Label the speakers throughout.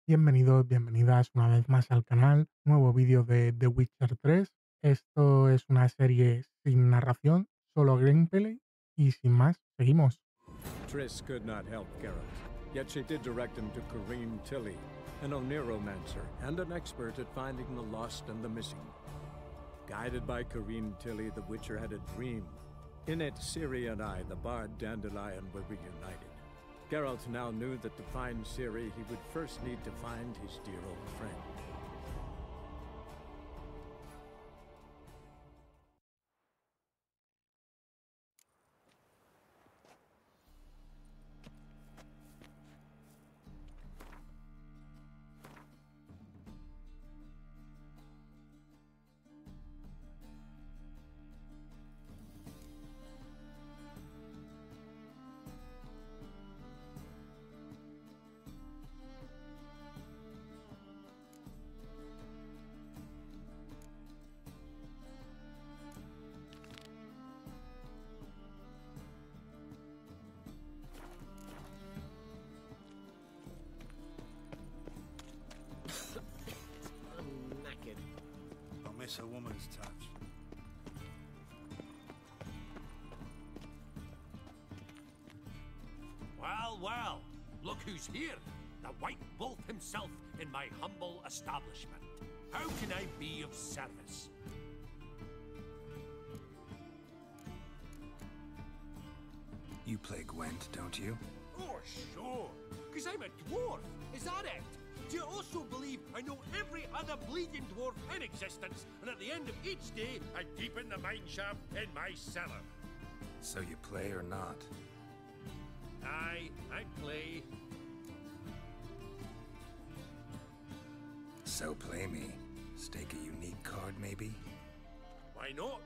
Speaker 1: Bienvenidos, bienvenidas una vez más al canal. Nuevo vídeo de The Witcher 3. Esto es una serie sin narración, solo gameplay y sin más, seguimos.
Speaker 2: Triss could not help Geralt, yet she did direct him to Kareem Tilly, an Oniromancer and an expert at finding the lost and the missing. Guided by Kareem Tilly, the Witcher had a dream. In it, Ciri and I, the bard Dandelion, were reunited. Geralt now knew that to find Ciri, he would first need to find his dear old friend.
Speaker 3: I'll miss a woman's touch.
Speaker 4: Well, well, look who's here. The White Wolf himself in my humble establishment. How can I be of service?
Speaker 3: You play Gwent, don't you?
Speaker 4: Oh, sure. Because I'm a dwarf. Is that it? Do you also believe I know every other bleeding dwarf in existence, and at the end of each day, I deepen the mineshaft in my cellar?
Speaker 3: So you play or not?
Speaker 4: Aye, I play.
Speaker 3: So play me. Stake a unique card, maybe?
Speaker 4: Why not?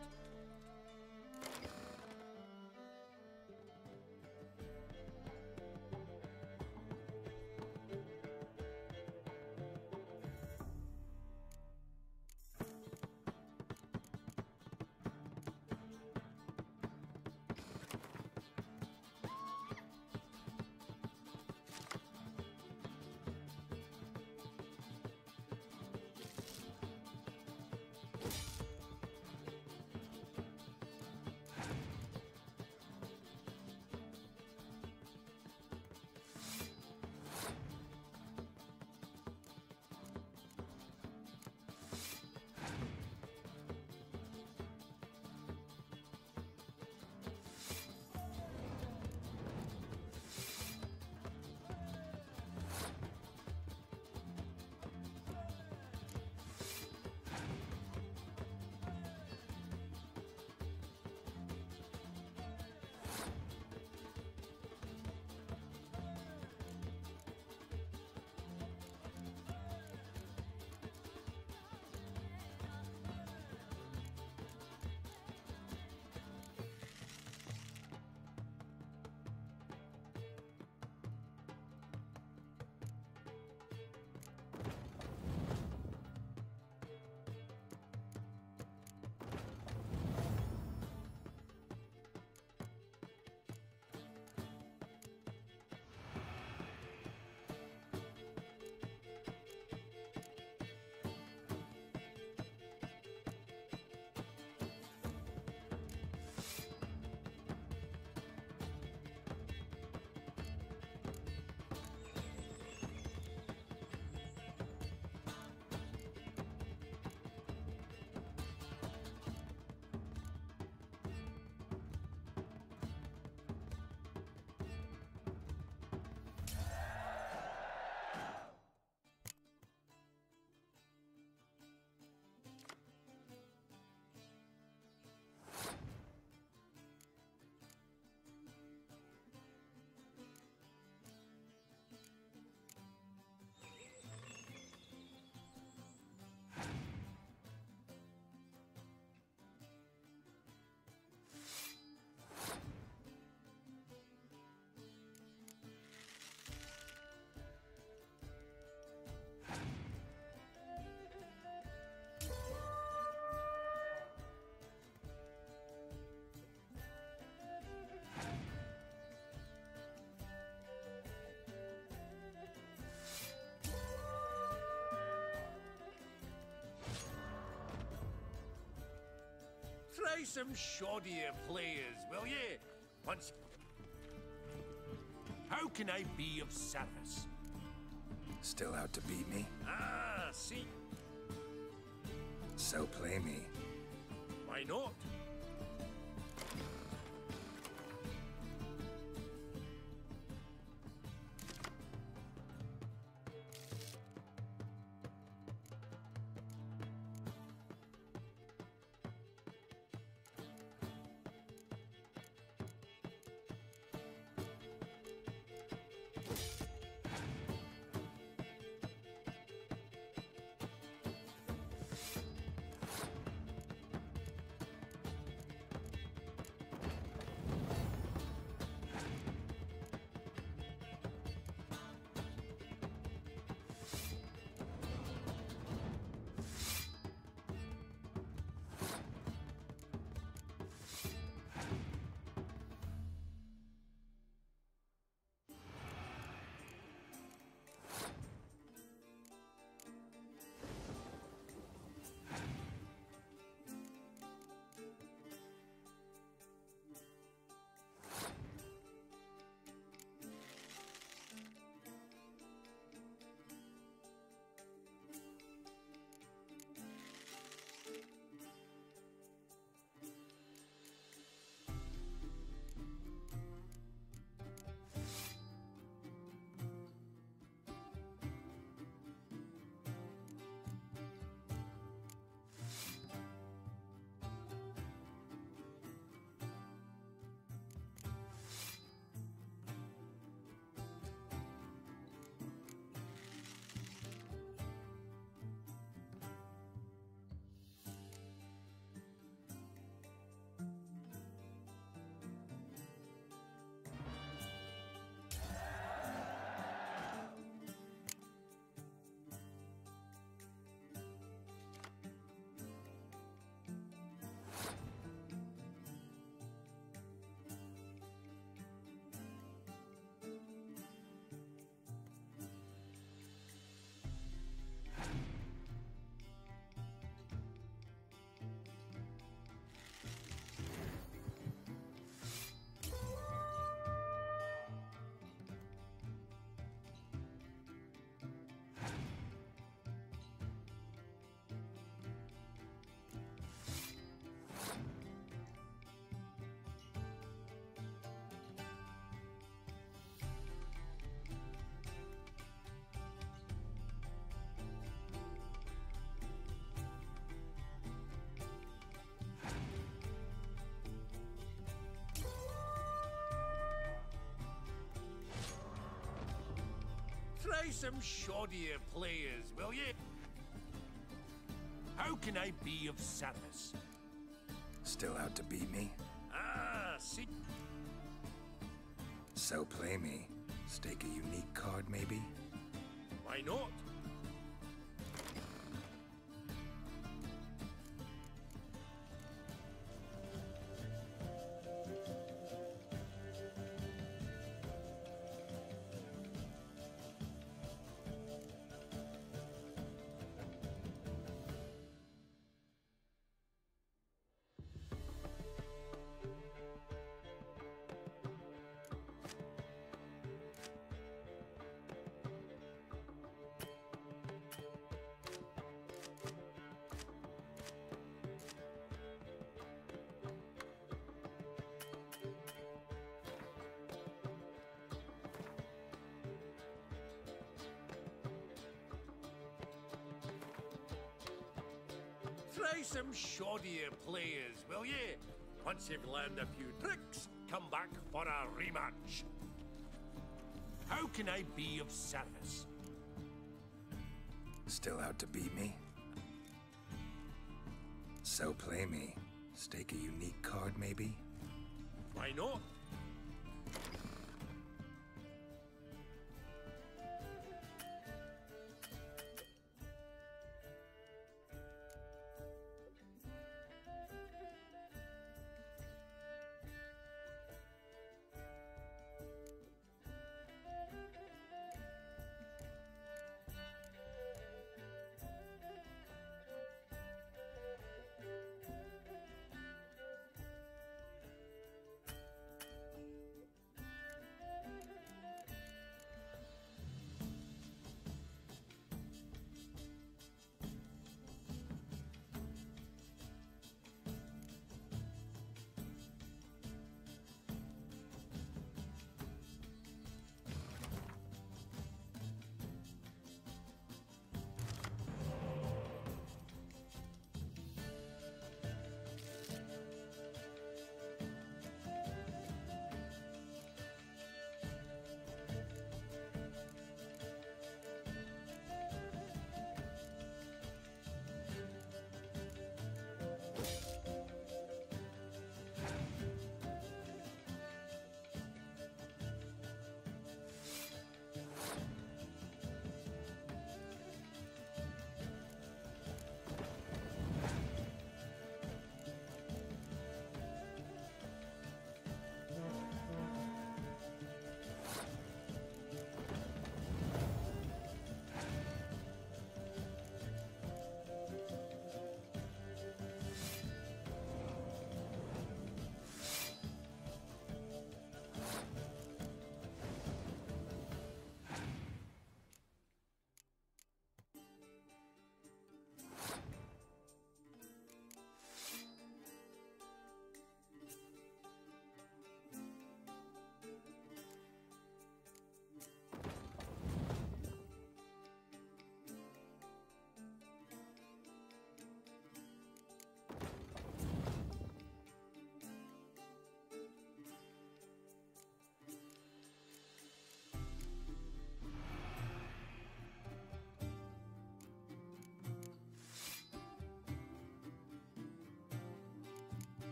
Speaker 4: Try some shoddier players, will ye? Once. How can I be of service?
Speaker 3: Still out to beat me?
Speaker 4: Ah, see.
Speaker 3: So play me.
Speaker 4: Why not? Try some shoddier players, will ye? How can I be of service?
Speaker 3: Still out to beat me?
Speaker 4: Ah, see.
Speaker 3: So play me. Stake a unique card, maybe?
Speaker 4: Why not? Try some shoddier players, will ye? Once you've learned a few tricks, come back for a rematch. How can I be of service?
Speaker 3: Still out to beat me? So play me. Stake a unique card, maybe?
Speaker 4: Why not?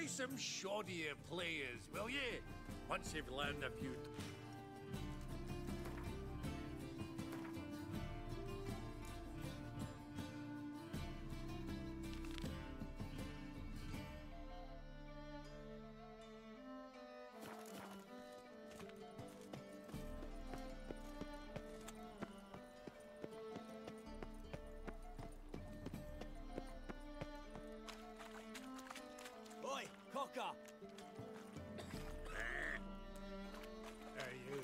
Speaker 4: Try some shoddier players, will ye? Once you've learned a few...
Speaker 5: Oi, cocker!
Speaker 4: Hey, you.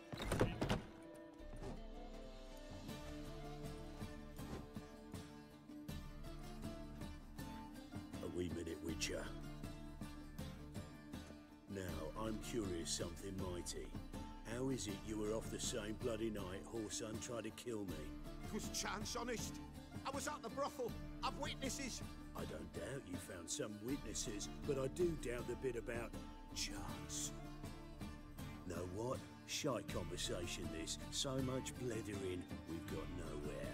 Speaker 6: A wee minute, Witcher. Now, I'm curious something mighty. How is it you were off the same bloody night Whoreson tried to kill me?
Speaker 7: 'Twas chance, honest. I was at the brothel. I've witnesses.
Speaker 6: I don't doubt you found some witnesses, but I do doubt the bit about chance. Know what? Shite conversation this. So much blethering, we've got nowhere.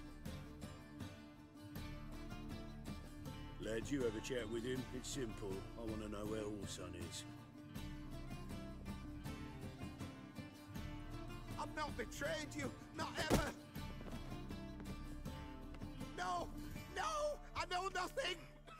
Speaker 6: Lad, you have a chat with him. It's simple. I want to know where Whoreson is.
Speaker 7: I've not betrayed you. Not ever. No! No! I know nothing!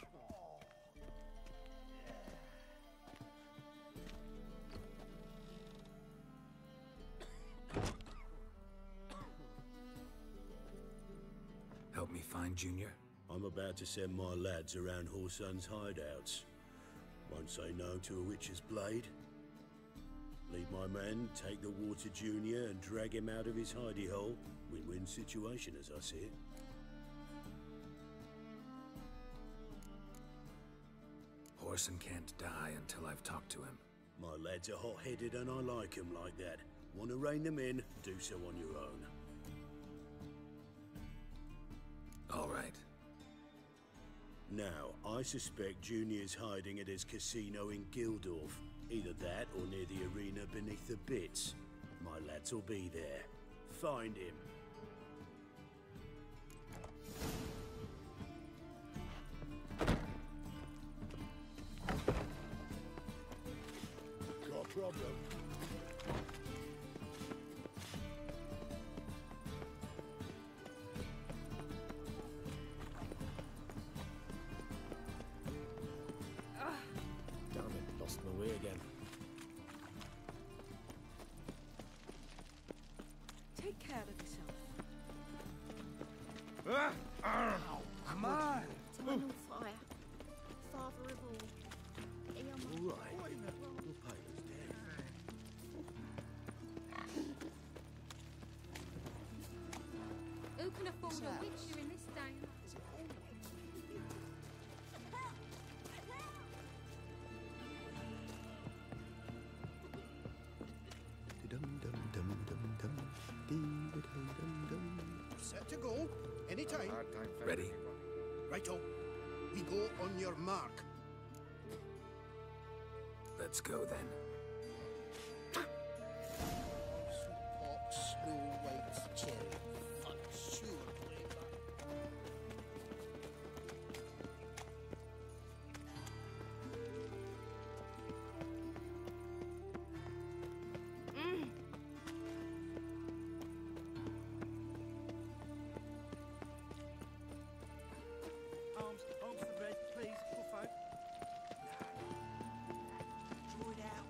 Speaker 3: Help me find Junior?
Speaker 6: I'm about to send my lads around Whoreson's hideouts. Once they know to a witch's blade, lead my men, take the Water Junior and drag him out of his hidey hole. Win-win situation as I see it.
Speaker 3: Whoreson can't die until I've talked to him.
Speaker 6: My lads are hot-headed and I like 'em like that. Want to rein them in? Do so on your own.
Speaker 3: All right.
Speaker 6: Now, I suspect Junior's hiding at his casino in Gildorf. Either that or near the arena beneath the Bits. My lads will be there. Find him. Got a problem?
Speaker 5: Damn it, lost my way again.
Speaker 8: Take care of yourself.
Speaker 3: Come on!
Speaker 9: Time on fire. Father of all.
Speaker 6: All right. We'll pay this debt.
Speaker 10: Who can afford a witcher in this day?
Speaker 7: Set to go. Anytime.
Speaker 3: Ready?
Speaker 7: Righto. We go on your mark.
Speaker 3: Let's go then.
Speaker 7: Hot, snow white cherry. Fun, sure flavour.
Speaker 5: Arms to the bread, please, poor folk. Draw it out.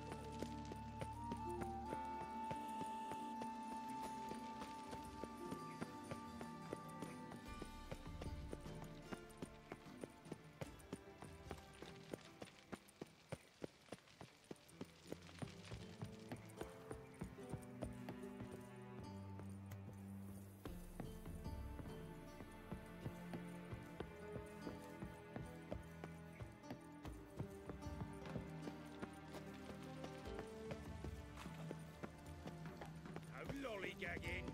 Speaker 4: No lollygagging.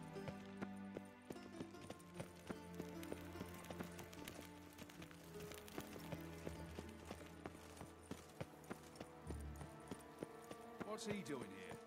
Speaker 11: What's he doing here?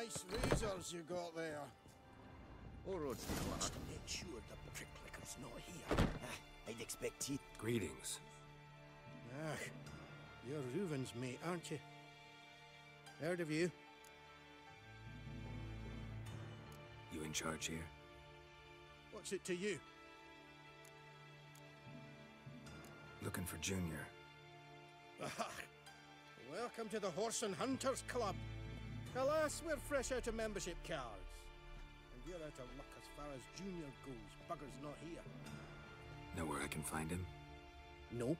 Speaker 7: nice razors you got there.
Speaker 8: All roads lead
Speaker 7: Just to make sure the pricklicker's not here. I'd expect he...
Speaker 3: Greetings.
Speaker 7: Ah, you're Reuven's mate, aren't you? Heard of you.
Speaker 3: You in charge here?
Speaker 7: What's it to you?
Speaker 3: Looking for Junior.
Speaker 7: Ah, welcome to the Horse and Hunters Club. Alas, we're fresh out of membership cards. And you're out of luck as far as Junior goes. Bugger's not here.
Speaker 3: Know where I can find him?
Speaker 7: No.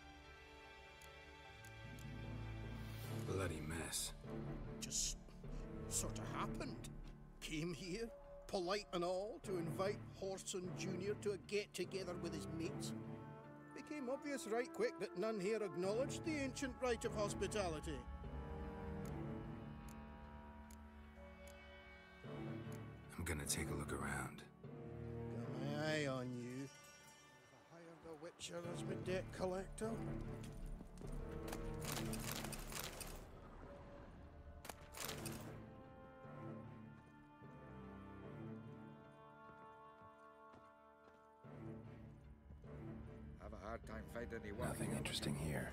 Speaker 3: Bloody mess.
Speaker 7: Just sort of happened. Came here, polite and all, to invite Horson Jr. to a get-together with his mates. Became obvious right quick that none here acknowledged the ancient right of hospitality.
Speaker 3: I'm gonna take a look around.
Speaker 7: Got my eye on you. I hired the Witcher as my debt collector.
Speaker 8: Have a hard time finding any work.
Speaker 3: Nothing interesting here.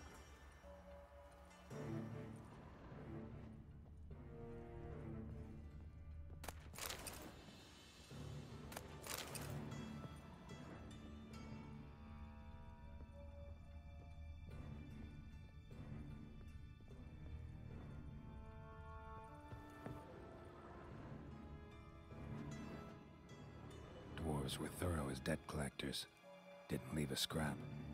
Speaker 3: Dwarves were thorough as debt collectors. Didn't leave a scrap.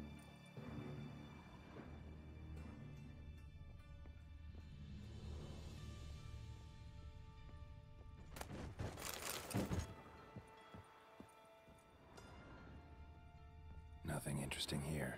Speaker 3: Nothing interesting here.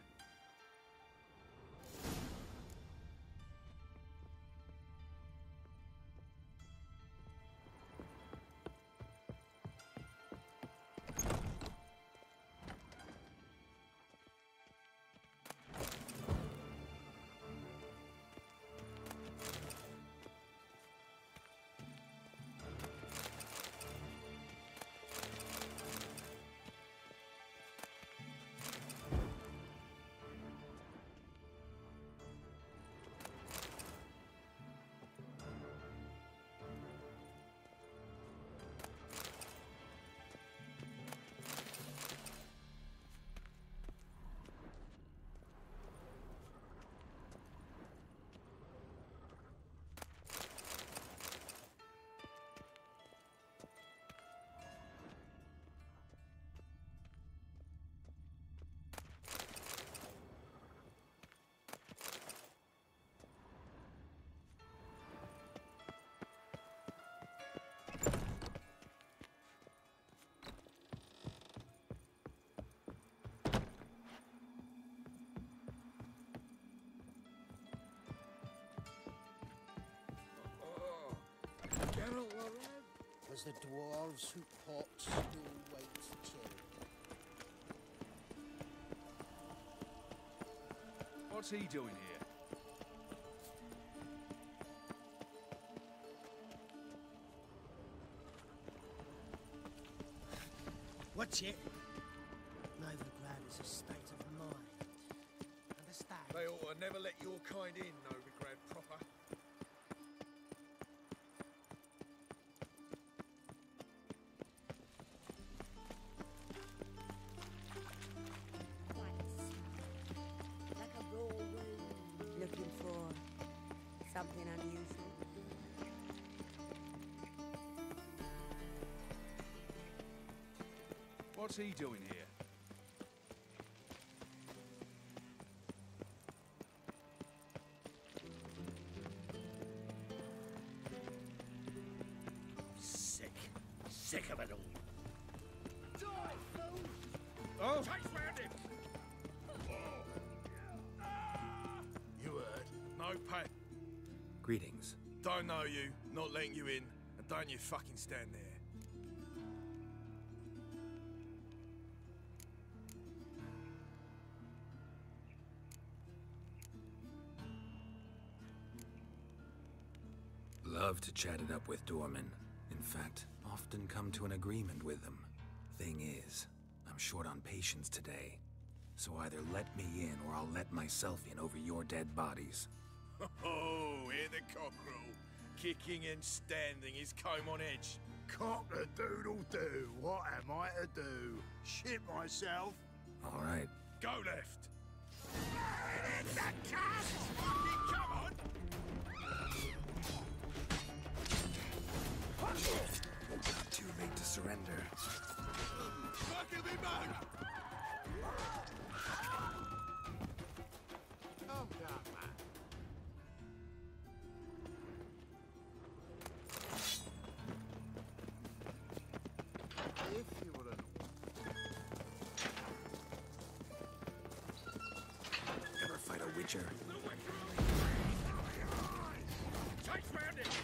Speaker 7: Geralt arrived as the dwarves who popped Snow White's cherry.
Speaker 11: What's he doing here?
Speaker 12: What's it? Novigrad is a state of mind. Understand?
Speaker 8: They ought to never let your kind in, Novigrad proper.
Speaker 13: Like a raw wound, looking for something unusual.
Speaker 11: What's he doing here?
Speaker 4: Sick of it all.
Speaker 7: Die, fool!
Speaker 4: Oh! Chase round him!
Speaker 14: You heard? No pay.
Speaker 3: Greetings.
Speaker 14: Don't know you, not letting you in, and don't you fucking stand there.
Speaker 3: love to chat it up with doormen. In fact, often come to an agreement with them. Thing is, I'm short on patience today. So either let me in or I'll let myself in over your dead bodies.
Speaker 14: Oh, hear the cockerel. Kicking and standing his comb on edge.
Speaker 6: Cock-a-doodle-doo, what am I to do? Shit myself?
Speaker 3: All right.
Speaker 14: Go left. It's a cast! Come on!
Speaker 3: Not too late to surrender.
Speaker 14: Fucking me back!
Speaker 4: Calm down, man. If you were an
Speaker 3: Ever fight a witcher?
Speaker 4: Tight round it!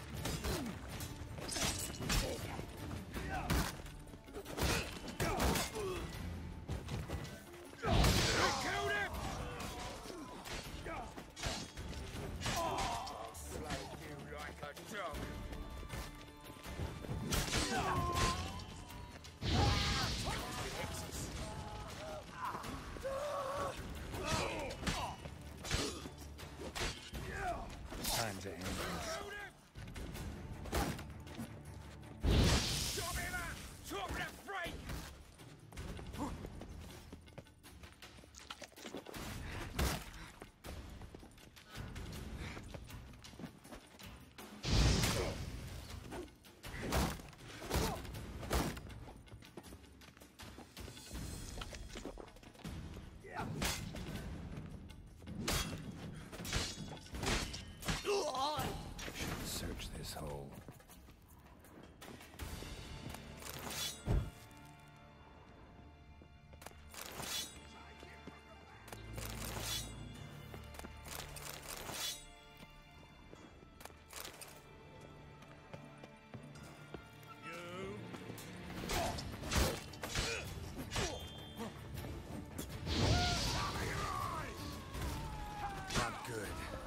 Speaker 3: Time to end this. Should search this hole. Not good.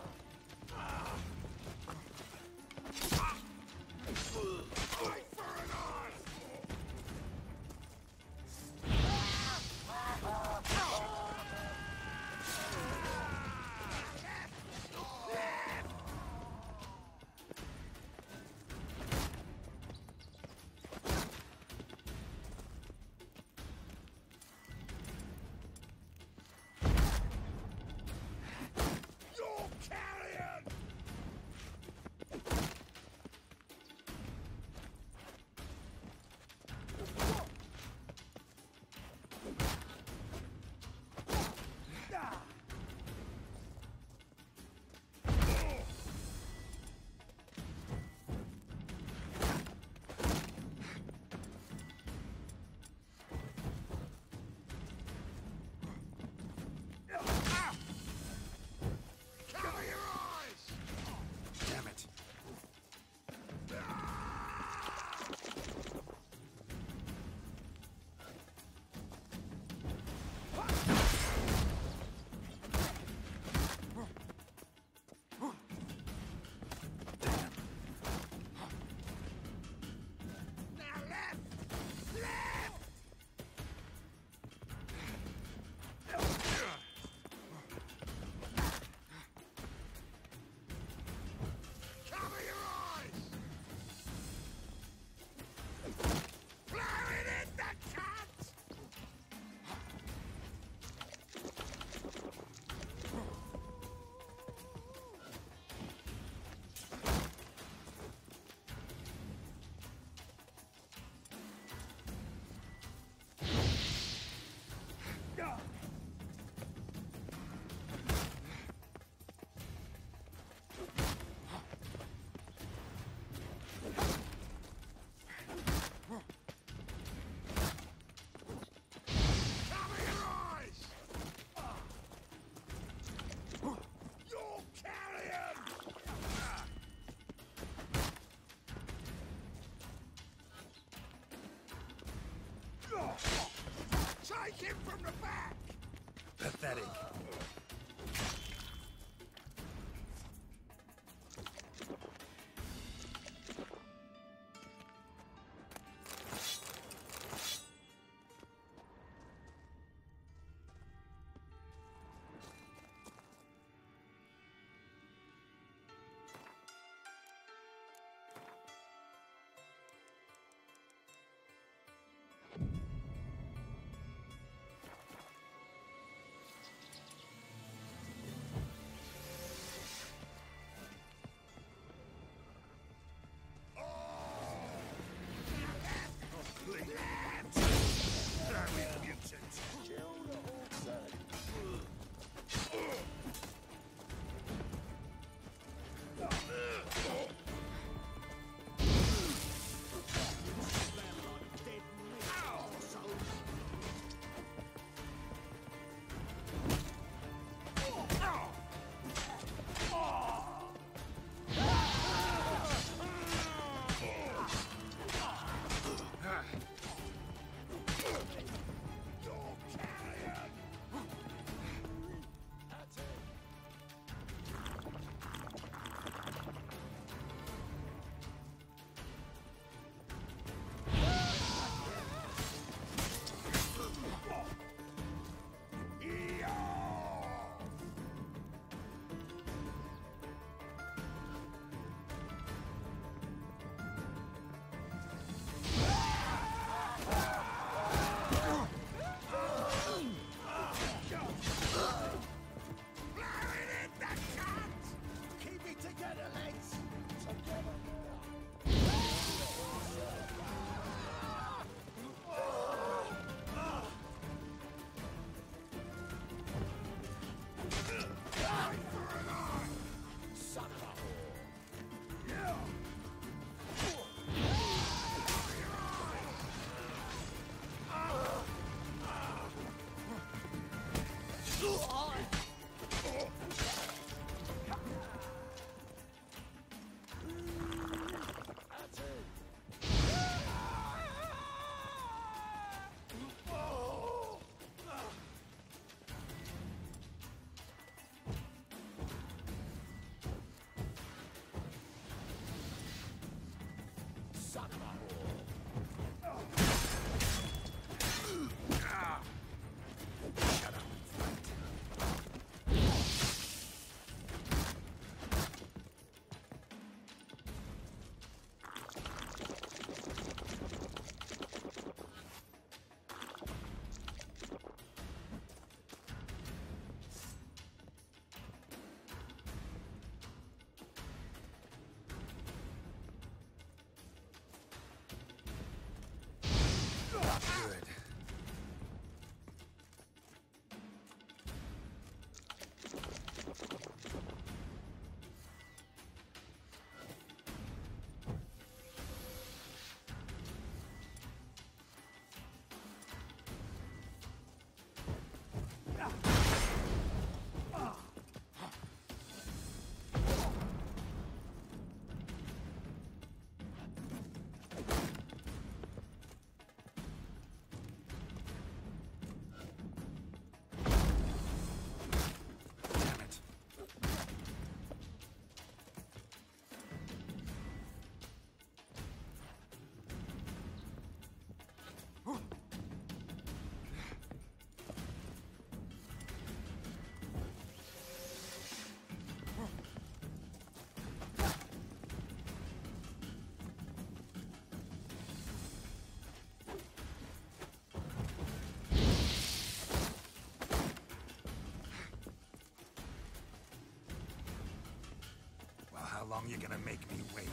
Speaker 3: Damn it.
Speaker 4: Take him from the back!
Speaker 3: Pathetic. long you gonna make me wait?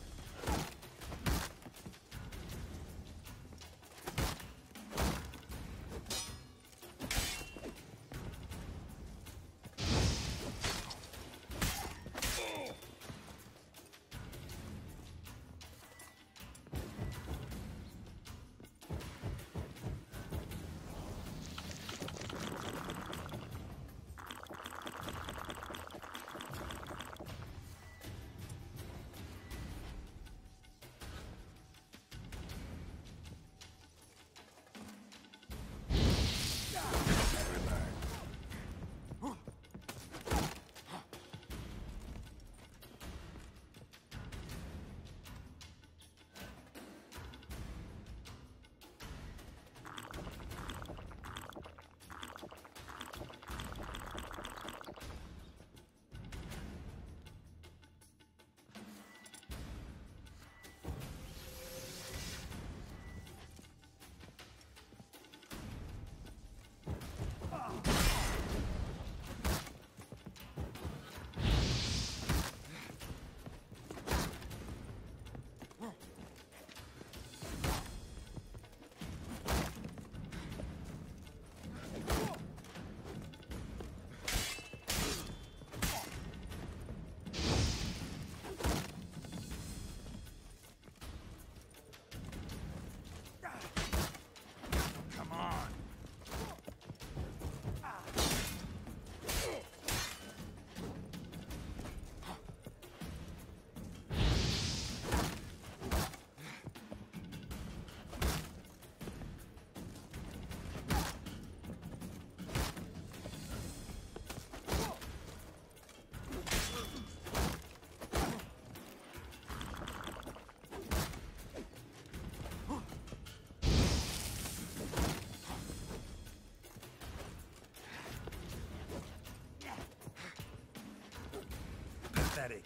Speaker 3: Pathetic.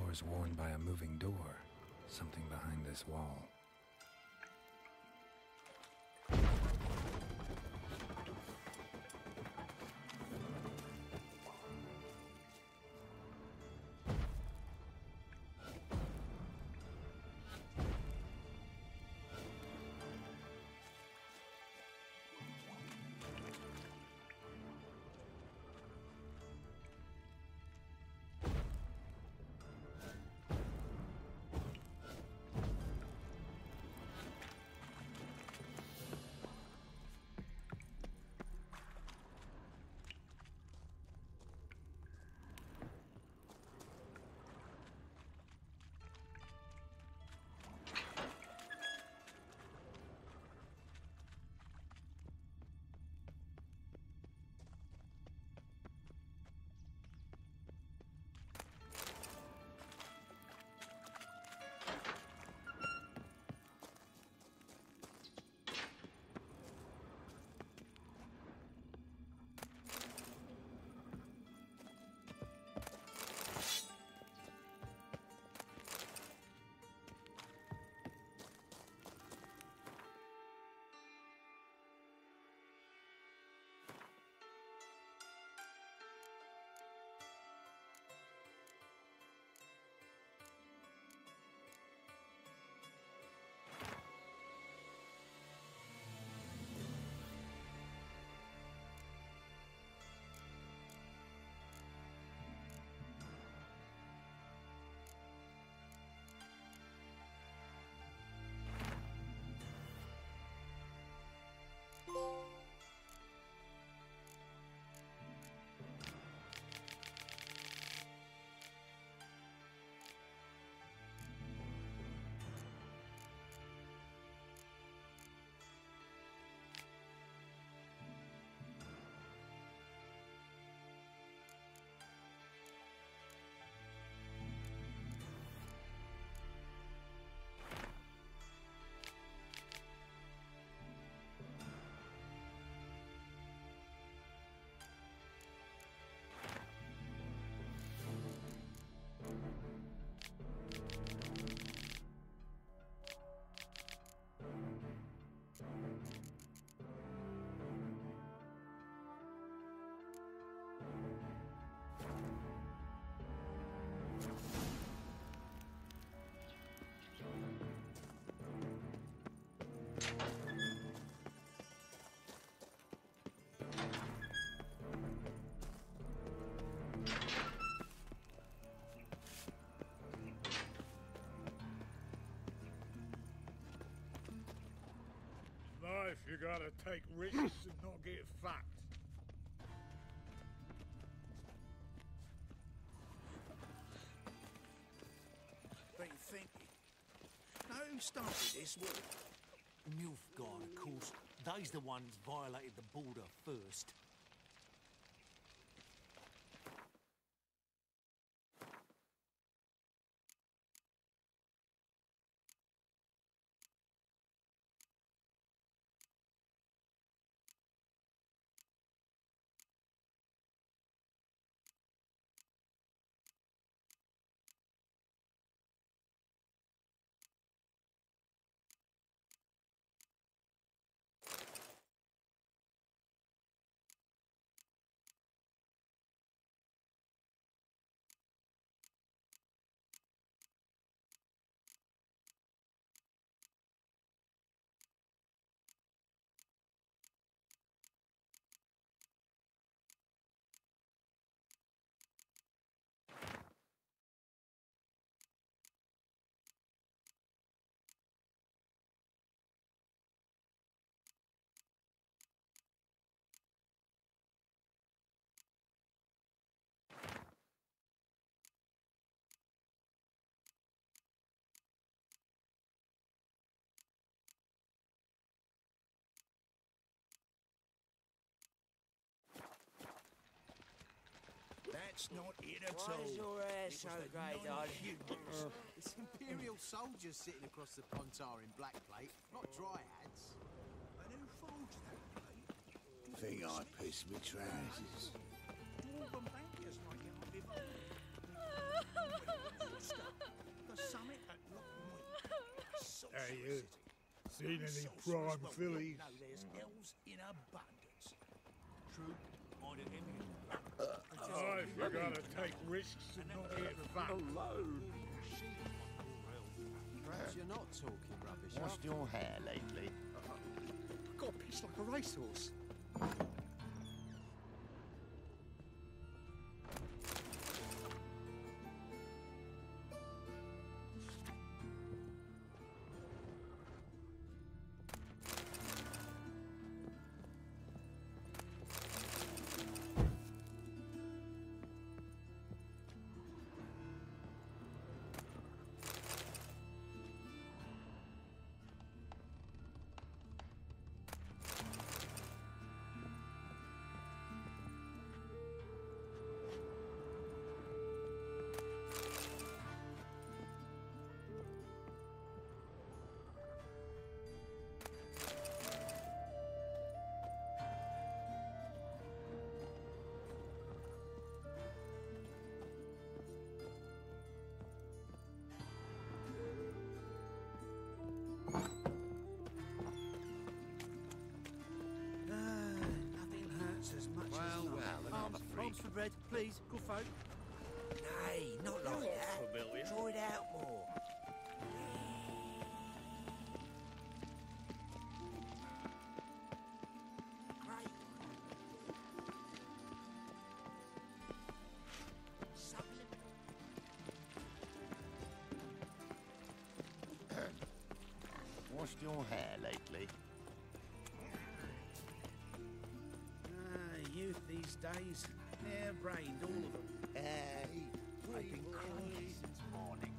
Speaker 3: Flowers worn by a moving door. Something behind this wall.
Speaker 4: Life, you gotta take risks and not get fucked.
Speaker 5: Been thinking. Now who started this war?
Speaker 12: Nilfgaard, of course. They's the ones violated the border first.
Speaker 5: That's not it at
Speaker 13: Why
Speaker 5: all.
Speaker 13: is your hair so grey, darling?
Speaker 15: It's Imperial soldiers sitting across the Pontar in black plate, not dryads.
Speaker 5: And who forged that plate?
Speaker 15: Think I pissed me trousers.
Speaker 5: Dwarven bankers like you live on. Sister, there's something that look
Speaker 8: Hey, you. Seen any prime fillies?
Speaker 5: No, there's elves in abundance. True, I didn't hear me.
Speaker 8: Oh, if you're gonna take risks and not get fucked.
Speaker 4: Alone.
Speaker 15: Perhaps you're not talking rubbish.
Speaker 16: Washed your hair lately?
Speaker 15: I've got a pitch like a racehorse.
Speaker 5: Nothing hurts as much as love. Alms for bread, please, good folk.
Speaker 13: Nay, not like that.
Speaker 8: Familiar.
Speaker 13: Try it out more. Great.
Speaker 16: Washed your hair lately?
Speaker 5: Youth these days, hair-brained, all of them. They've been cranky since morning.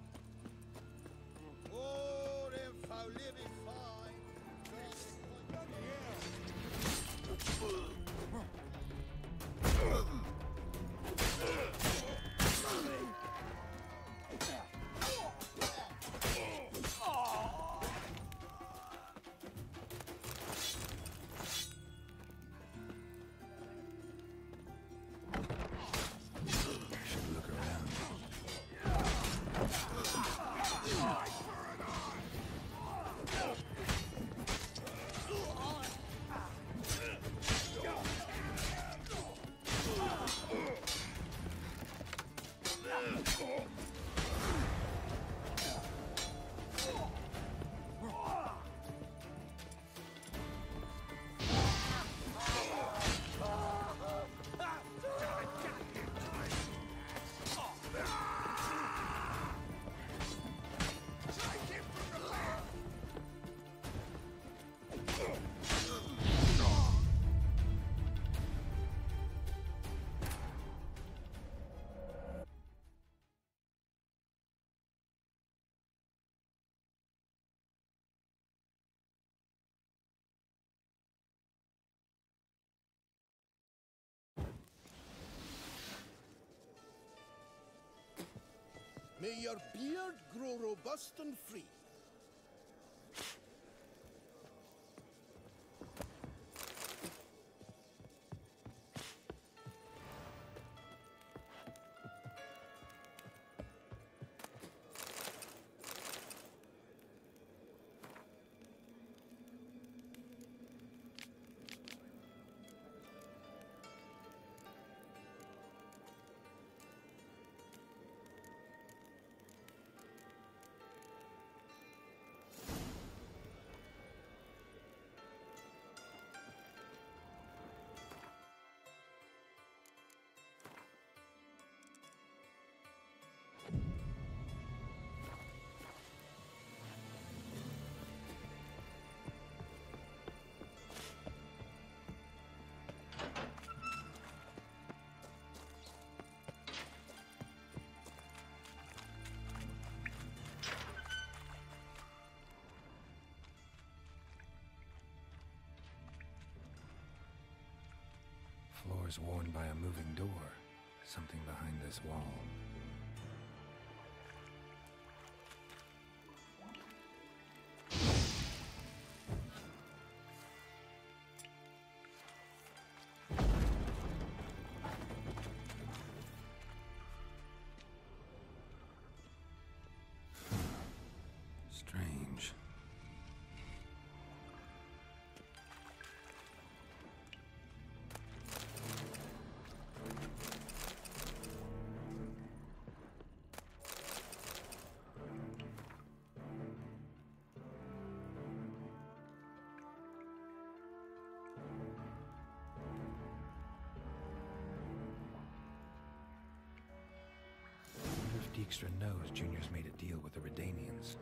Speaker 7: Oh, them folk living fine. May your beard grow robust and free.
Speaker 3: Floors worn by a moving door. Something behind this wall. Strange. Dijkstra knows Junior's made a deal with the Redanians.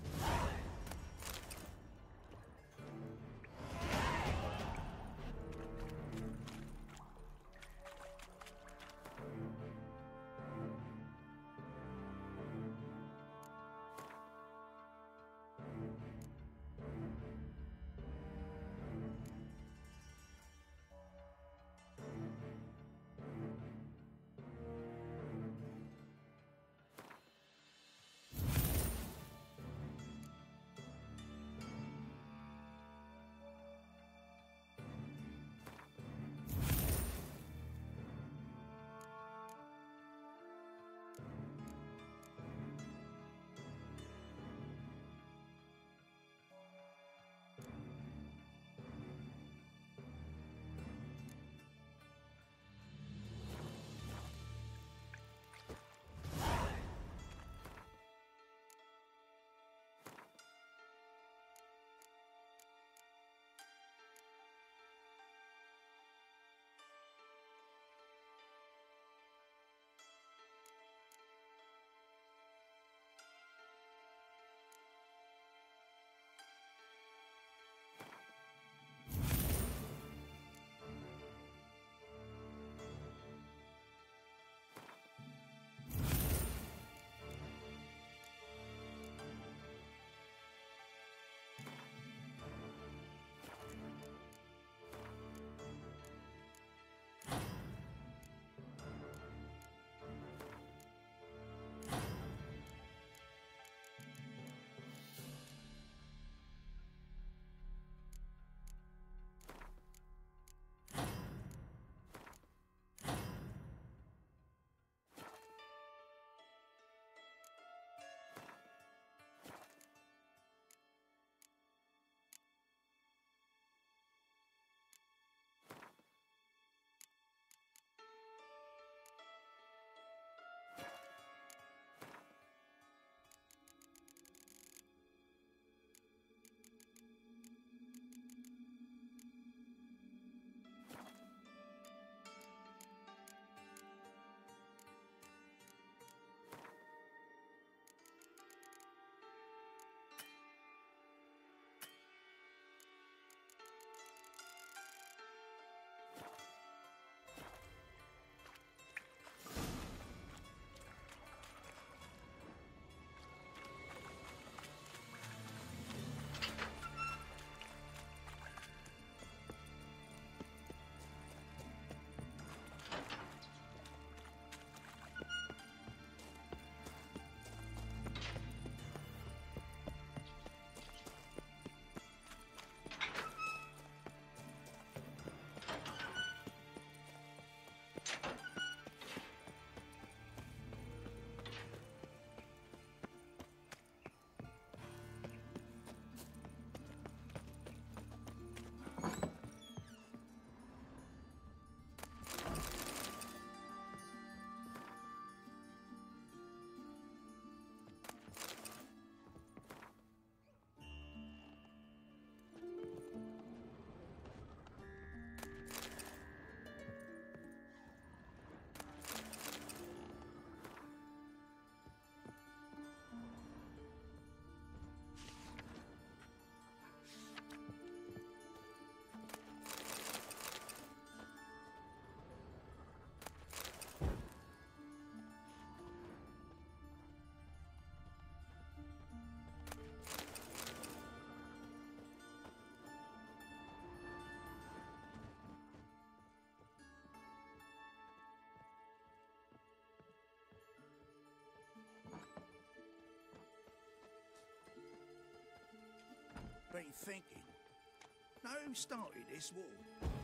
Speaker 5: Been thinking. Now who started this war?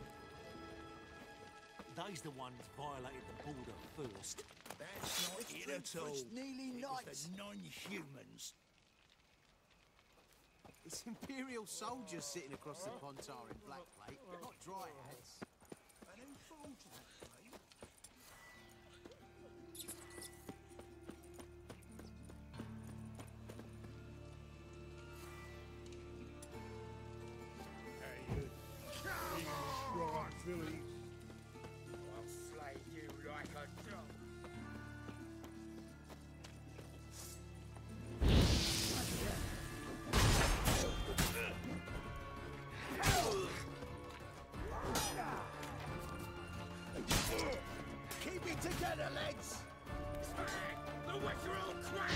Speaker 12: They's the ones violated the border first.
Speaker 5: That's not it at all.
Speaker 15: Was nearly
Speaker 5: It was
Speaker 15: nice.
Speaker 5: the non-humans.
Speaker 15: It's Imperial soldiers sitting across the Pontar in black plate, not dryads.
Speaker 5: And who forged that plate?
Speaker 8: Hey, you English right, Philly.
Speaker 13: I'll slay you like a dog.
Speaker 5: Keep it together, lads!
Speaker 13: The Witcher will crash!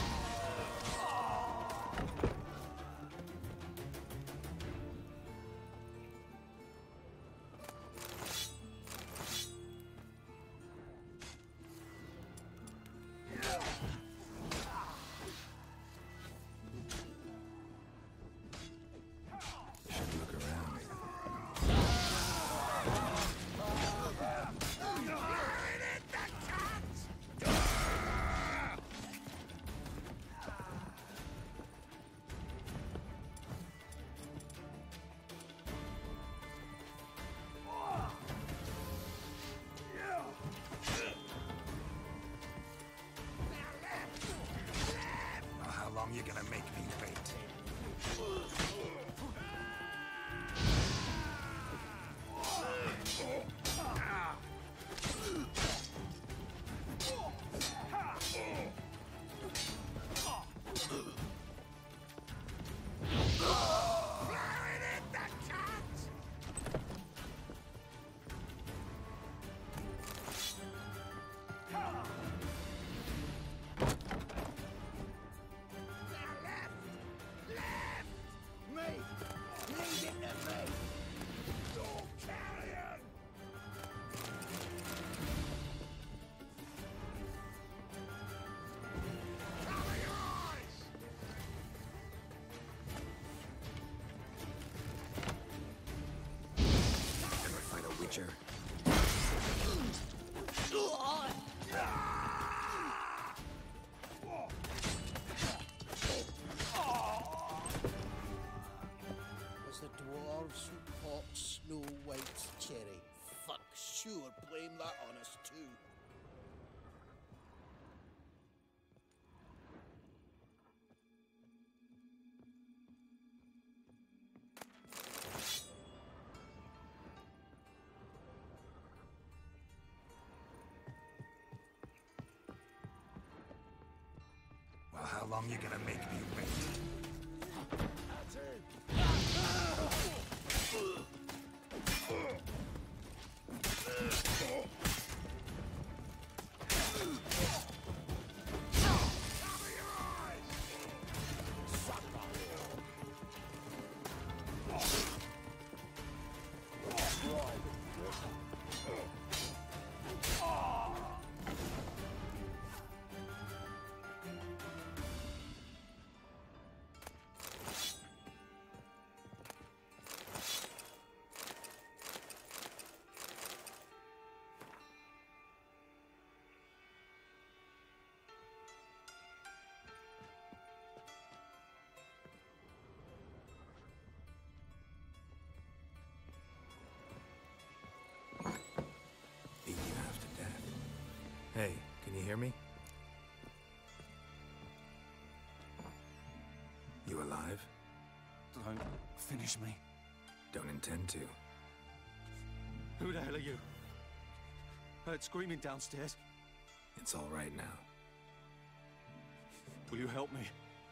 Speaker 3: Should look around. Well, how long you gonna make me wait?
Speaker 5: Me! Leave it to me! Your carrion! Cover your eyes!
Speaker 3: Ever fight a Witcher?
Speaker 7: Was the dwarves who caught Snow White's cherry. Fuck, sure, blame that on us too.
Speaker 3: Well, how long you gonna make me wait? Beat you half to death. Hey, can you hear me? You alive?
Speaker 11: Don't finish me.
Speaker 3: Don't intend to.
Speaker 11: Who the hell are you? Heard screaming downstairs.
Speaker 3: It's all right now.
Speaker 11: Will you help me?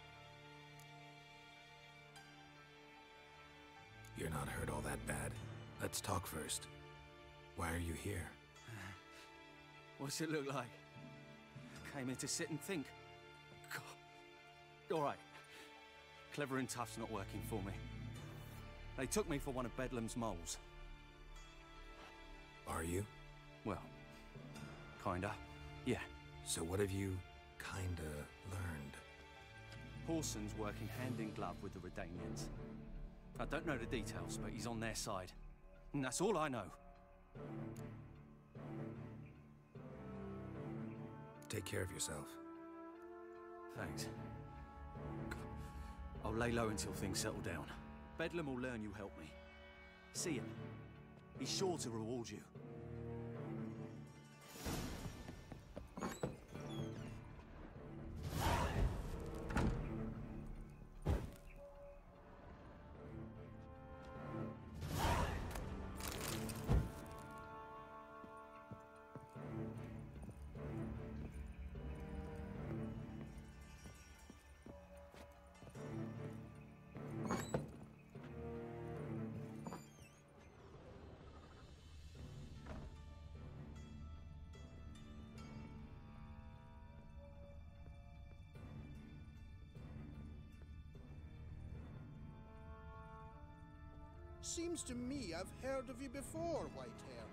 Speaker 3: You're not hurt all that bad. Let's talk first. Why are you here?
Speaker 11: What's it look like? Came here to sit and think. God. All right. Clever and tough's not working for me. They took me for one of Bedlam's moles.
Speaker 3: Are you?
Speaker 11: Well, kinda. Yeah.
Speaker 3: So what have you kinda learned?
Speaker 11: Whoreson's working hand in glove with the Redanians. I don't know the details, but he's on their side. And that's all I know.
Speaker 3: Take care of yourself.
Speaker 11: Thanks. I'll lay low until things settle down. Bedlam will learn you helped me. See him. He's sure to reward you.
Speaker 7: Seems to me I've heard of you before, Whitehair.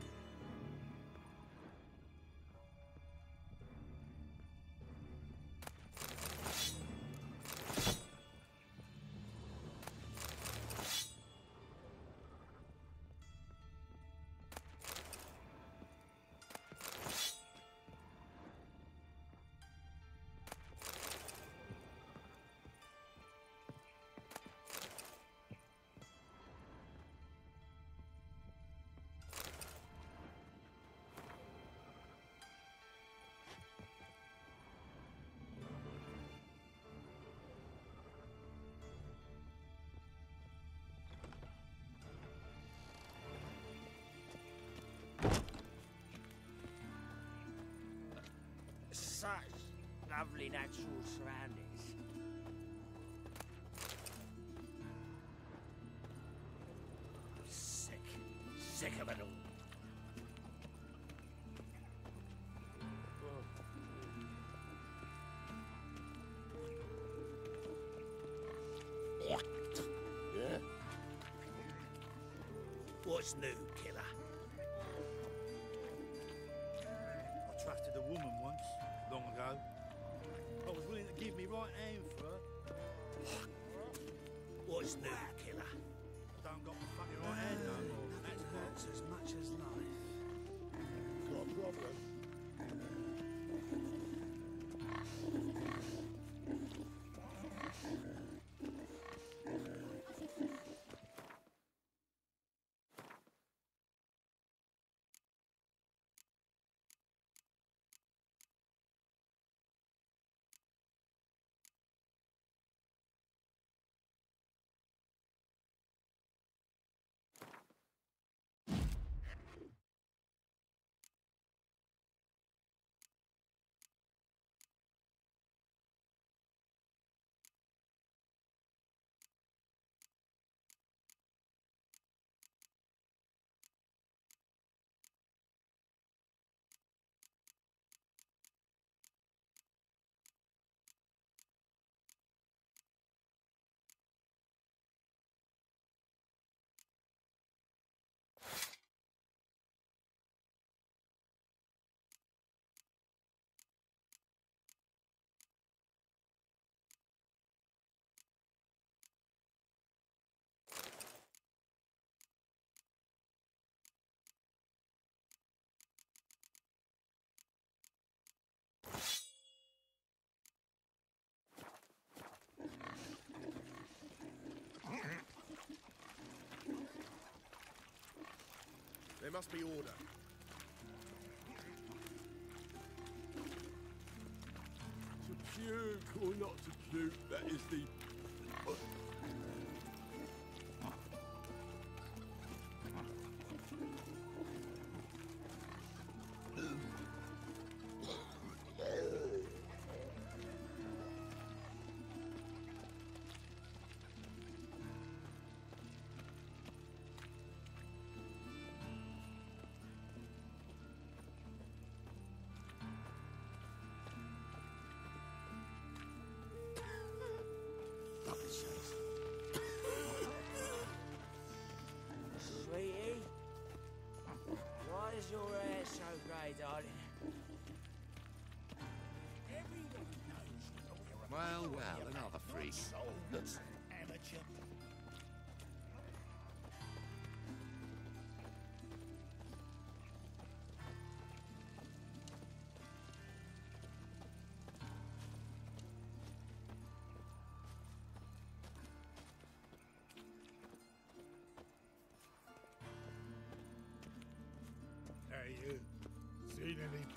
Speaker 5: Such lovely natural surroundings. Sick of it all.
Speaker 6: Yeah?
Speaker 5: What's new, killer?
Speaker 15: I trusted a woman once, long ago. I was willing to give me right hand for her.
Speaker 5: What's new, killer?
Speaker 15: I don't got the fucking right hand no more.
Speaker 12: That hurts as much as life.
Speaker 6: Got a problem?
Speaker 14: There must be order.
Speaker 8: To puke or not to puke, that is the...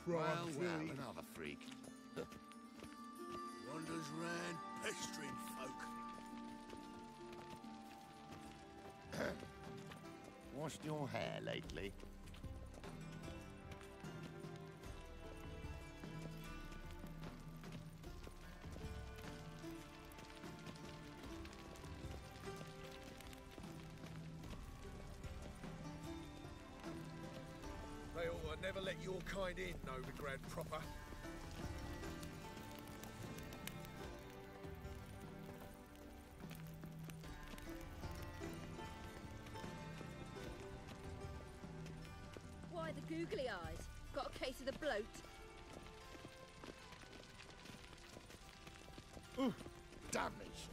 Speaker 4: throw
Speaker 16: Well,
Speaker 4: up
Speaker 16: well,
Speaker 4: Philly.
Speaker 16: another freak.
Speaker 4: Wanders round pestering folk.
Speaker 16: Washed your hair lately?
Speaker 4: They ought to never let your kind in, Novigrad proper.
Speaker 10: Why the googly eyes? Got a case of the bloat?
Speaker 16: Ooh, damnation.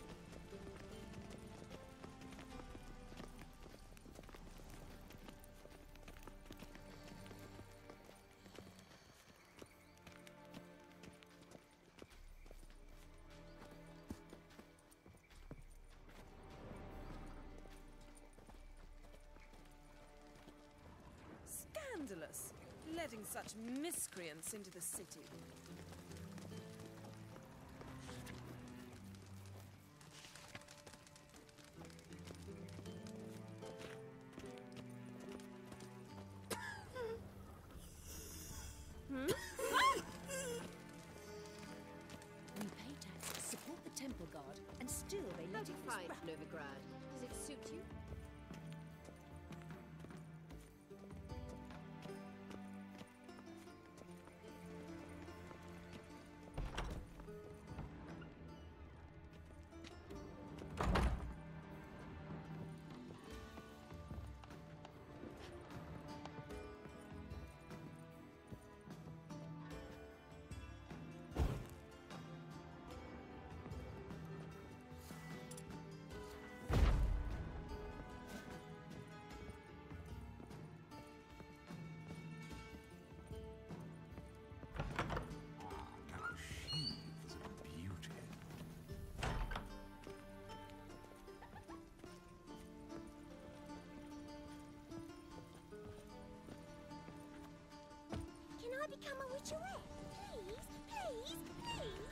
Speaker 17: Scandalous, letting such miscreants into the city.
Speaker 10: Hmm?
Speaker 18: We pay tax, support the Temple Guard, and still they
Speaker 10: How
Speaker 18: let
Speaker 10: do
Speaker 18: it
Speaker 10: you find Novigrad? Does it suit you?
Speaker 9: Can I become a witcherette? Please, please, please.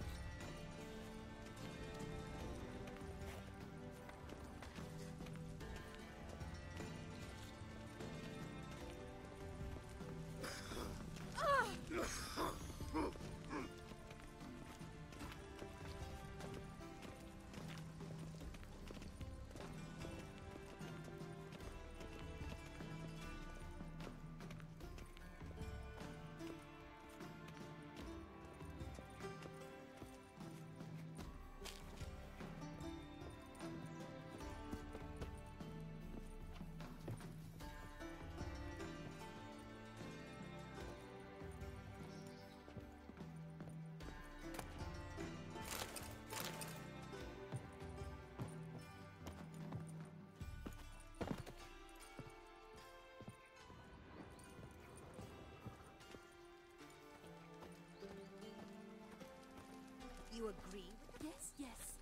Speaker 18: You agree with Yes, yes.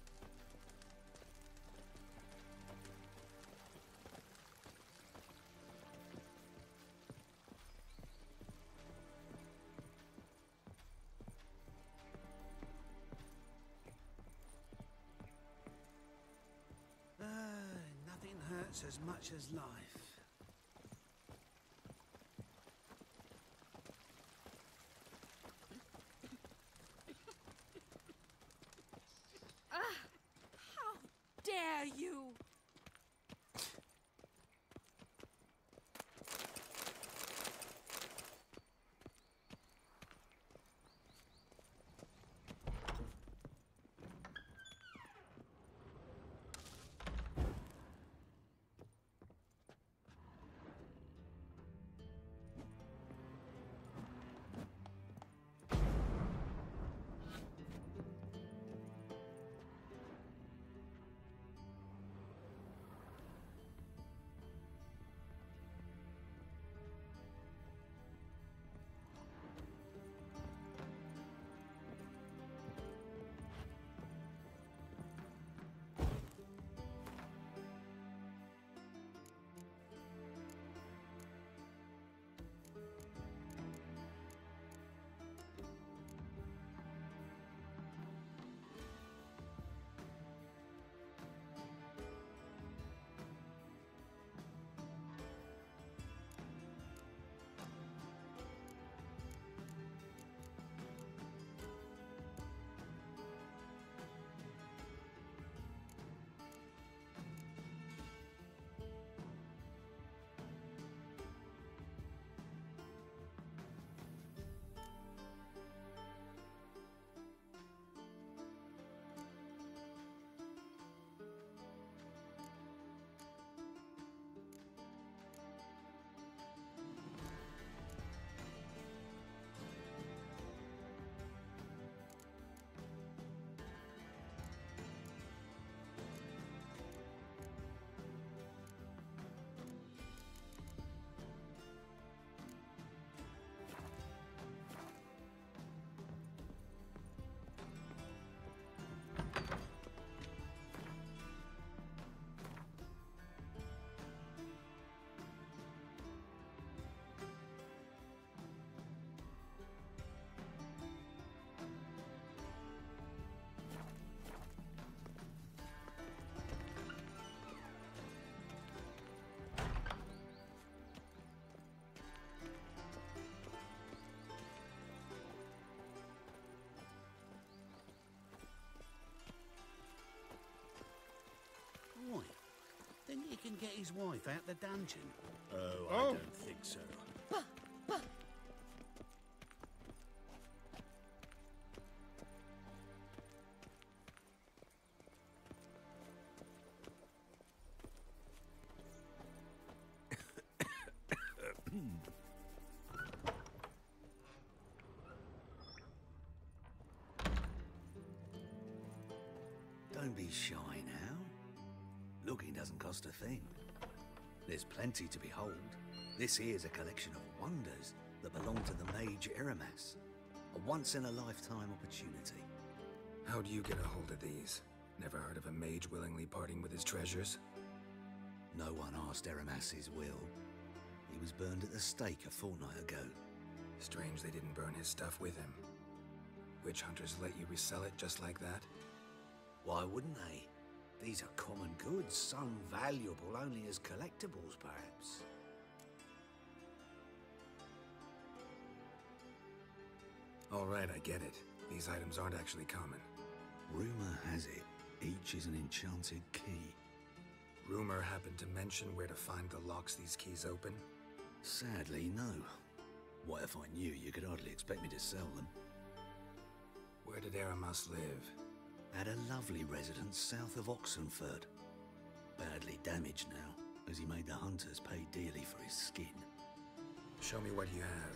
Speaker 12: Nothing hurts as much as life.
Speaker 17: How dare you!
Speaker 5: Why? Think he can get his wife out the dungeon?
Speaker 6: Oh, I don't think so.
Speaker 5: Don't be shy now. Looking doesn't cost a thing. There's plenty to behold. This here's a collection of wonders that belong to the mage Eramas. A once-in-a-lifetime opportunity.
Speaker 3: How do you get a hold of these? Never heard of a mage willingly parting with his treasures?
Speaker 5: No one asked Eramas's will. He was burned at the stake a fortnight ago.
Speaker 3: Strange they didn't burn his stuff with him. Witch hunters let you resell it just like that?
Speaker 5: Why wouldn't they? These are common goods, some valuable only as collectibles, perhaps.
Speaker 3: All right, I get it. These items aren't actually common.
Speaker 5: Rumor has it, each is an enchanted key.
Speaker 3: Rumor happened to mention where to find the locks these keys open?
Speaker 5: Sadly, no. What if I knew, you could hardly expect me to sell them.
Speaker 3: Where did Eramas live?
Speaker 5: At a lovely residence south of Oxenford. Badly damaged now, as he made the hunters pay dearly for his skin.
Speaker 3: Show me what you have.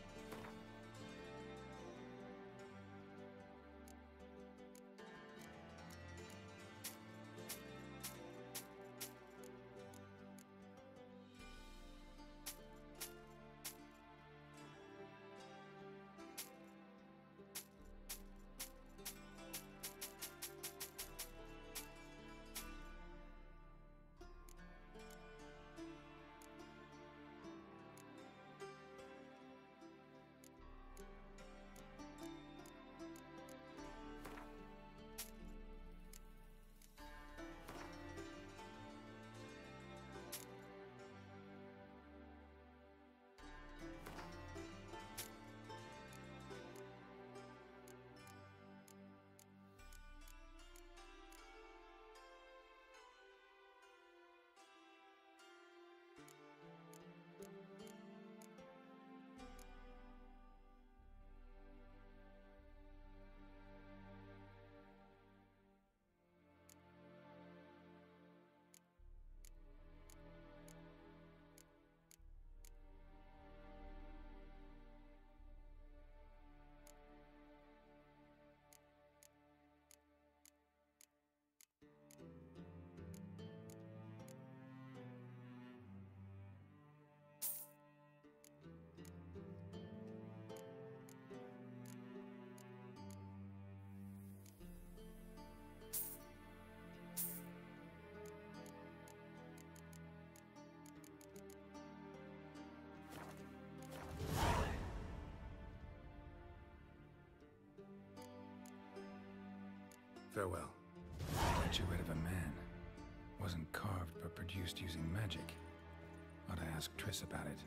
Speaker 3: Farewell. Statue rid of a man. Wasn't carved, but produced using magic. Ought to ask Triss about it.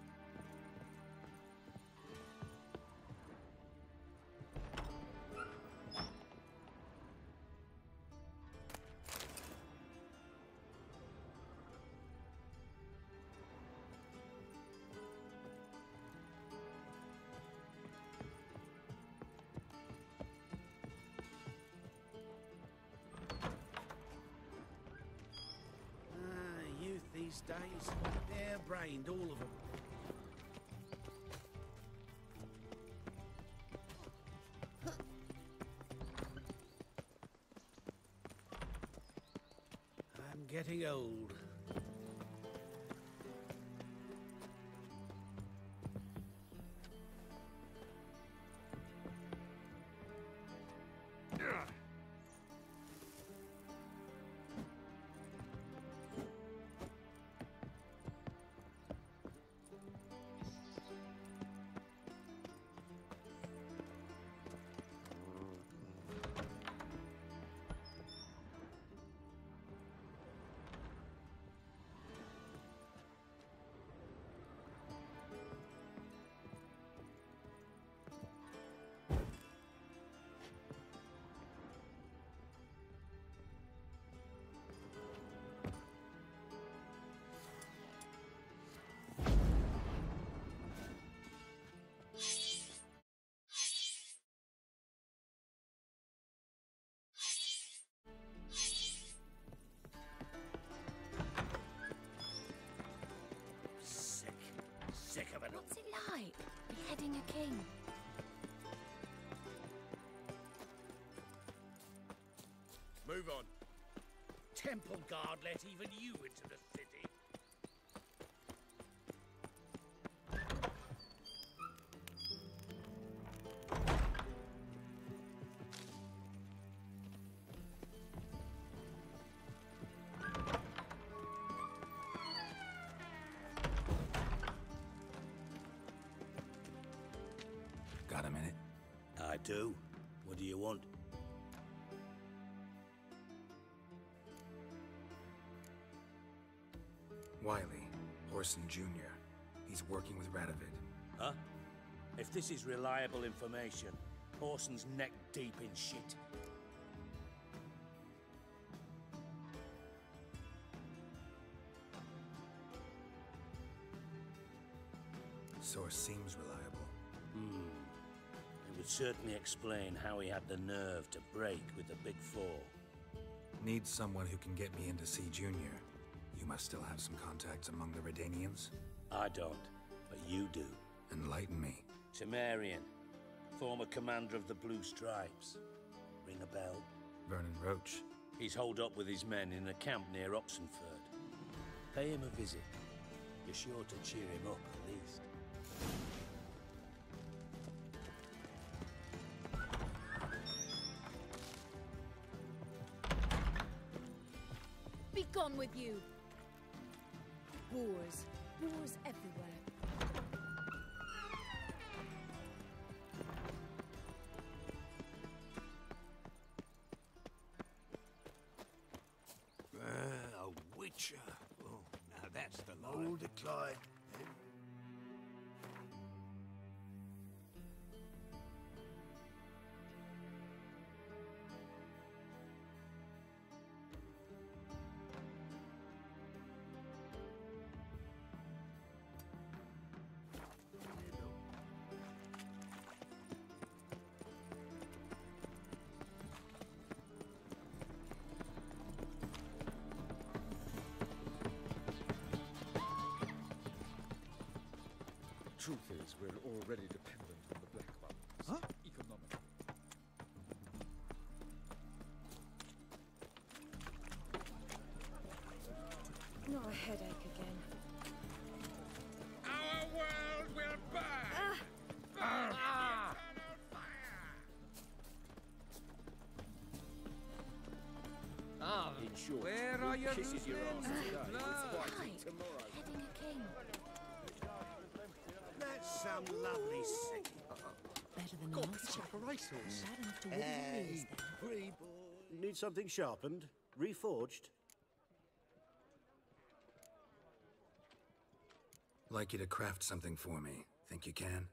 Speaker 5: These days, they're brained, all of them. I'm getting old.
Speaker 18: Right, beheading a king.
Speaker 4: Move on.
Speaker 13: Temple Guard let even you into the city.
Speaker 3: Got a minute?
Speaker 5: I do. What do you want?
Speaker 3: Wiley, Orson Jr. He's working with Radovid.
Speaker 13: Huh? If this is reliable information, Orson's neck deep in shit.
Speaker 3: Source seems reliable.
Speaker 13: It would certainly explain how he had the nerve to break with the Big Four.
Speaker 3: Need someone who can get me in to see Junior. You must still have some contacts among the Redanians?
Speaker 13: I don't, but you do.
Speaker 3: Enlighten me.
Speaker 13: Temerian, former commander of the Blue Stripes. Ring a bell?
Speaker 3: Vernon Roach.
Speaker 13: He's holed up with his men in a camp near Oxenford. Pay him a visit. You're sure to cheer him up, at least.
Speaker 18: Be gone with you! Wars. Wars everywhere.
Speaker 5: A witcher. Oh, now that's the line.
Speaker 15: All decline.
Speaker 2: Truth is, we're already dependent on the Black Ones.
Speaker 15: Huh?
Speaker 2: Economically.
Speaker 17: Not a headache again.
Speaker 4: Our world will burn! Burn in eternal fire!
Speaker 2: In short,
Speaker 11: Where are your
Speaker 2: kisses your ass today.
Speaker 18: Right,
Speaker 2: Fighting tomorrow.
Speaker 18: beheading a king.
Speaker 5: That's some lovely city.
Speaker 18: Better than
Speaker 2: Got a
Speaker 18: last
Speaker 2: picture
Speaker 18: time.
Speaker 2: for racehorse.
Speaker 18: Bad enough to win the wheels then.
Speaker 5: Free boy.
Speaker 6: Need something sharpened? Reforged?
Speaker 3: Like you to craft something for me. Think you can?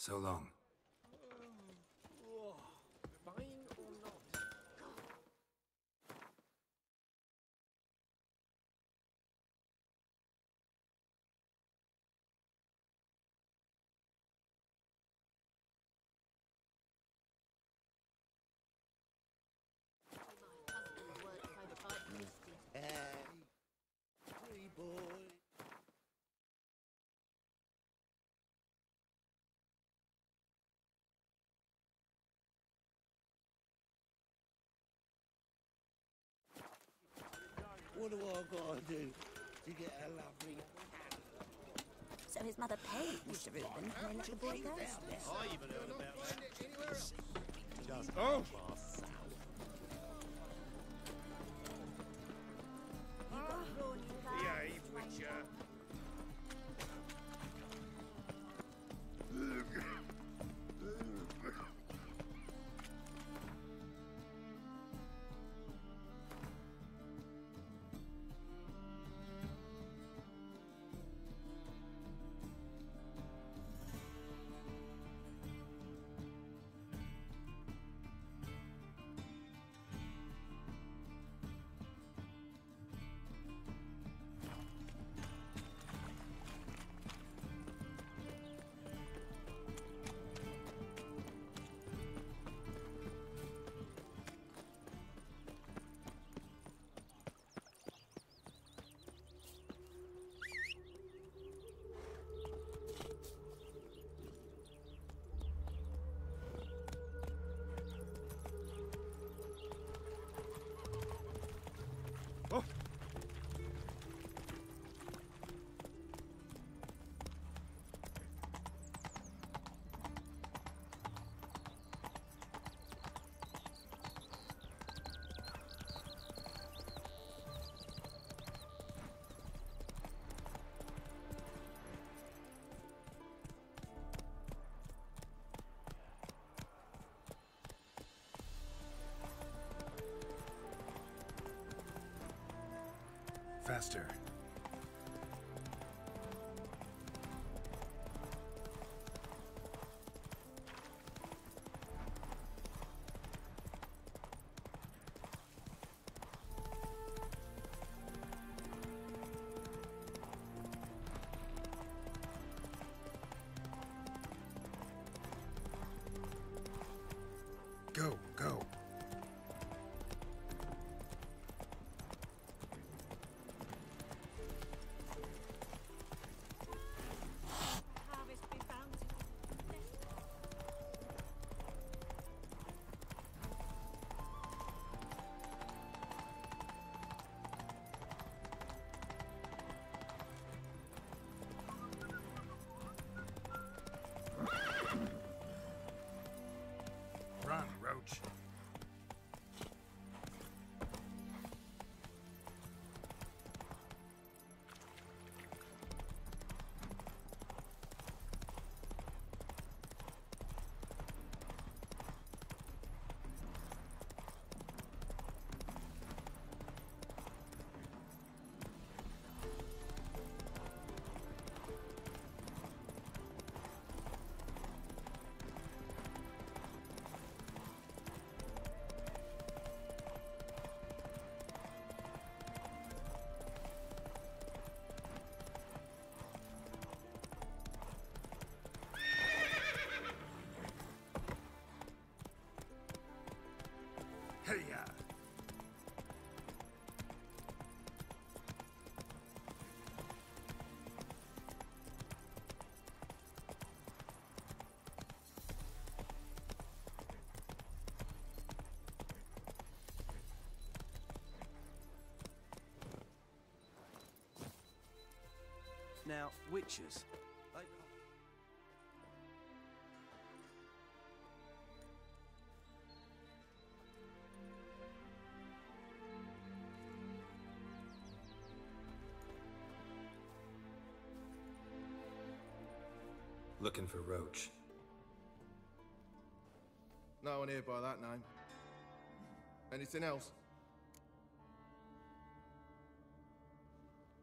Speaker 3: So long.
Speaker 4: Mine or not?
Speaker 16: Free boy. What do I gotta do to get a lovely
Speaker 9: So his mother paid Mr. Reuben and they let the boy go.
Speaker 15: I even heard about that.
Speaker 16: just
Speaker 4: Oh! Behave, Witcher.
Speaker 3: Faster. Go, go. Run, Roach. Hey-ya!
Speaker 11: Now, witches.
Speaker 3: Looking for Roach.
Speaker 19: No one here by that name. Anything else?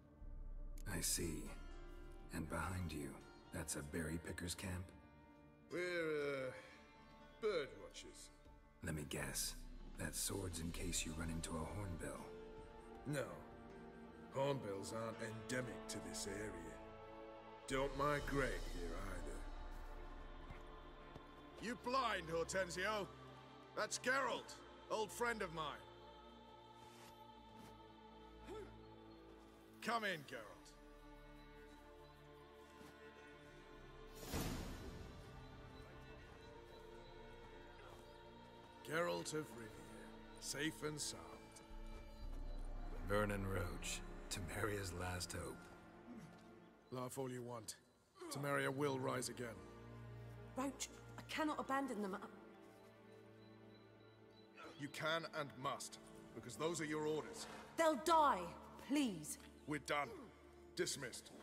Speaker 3: I see. And behind you, that's a berry picker's camp?
Speaker 14: We're, bird watchers.
Speaker 3: Let me guess. That sword's in case you run into a hornbill.
Speaker 14: No. Hornbills aren't endemic to this area. Don't migrate here either. You blind, Hortensio? That's Geralt, old friend of mine. Come in, Geralt. Geralt of Rivia, safe and sound.
Speaker 3: Vernon Roach, Temeria's last hope.
Speaker 14: Laugh all you want. Temeria will rise again.
Speaker 17: Roach, I cannot abandon them.
Speaker 14: You can and must, because those are your orders.
Speaker 17: They'll die, please.
Speaker 14: We're done. Dismissed.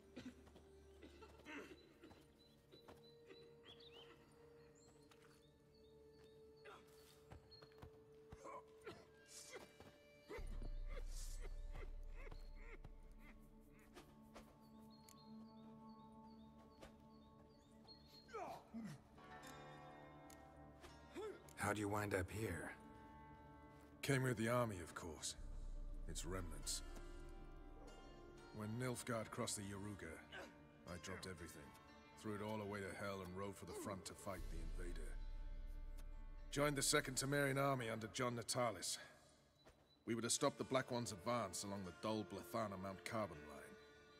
Speaker 3: How'd you wind up here?
Speaker 14: Came with the army, of course. Its remnants. When Nilfgaard crossed the Yaruga, I dropped everything. Threw it all away to hell and rode for the front to fight the invader. Joined the Second Temerian army under John Natalis. We were to stop the Black One's advance along the Dol Blathana Mount Carbon line.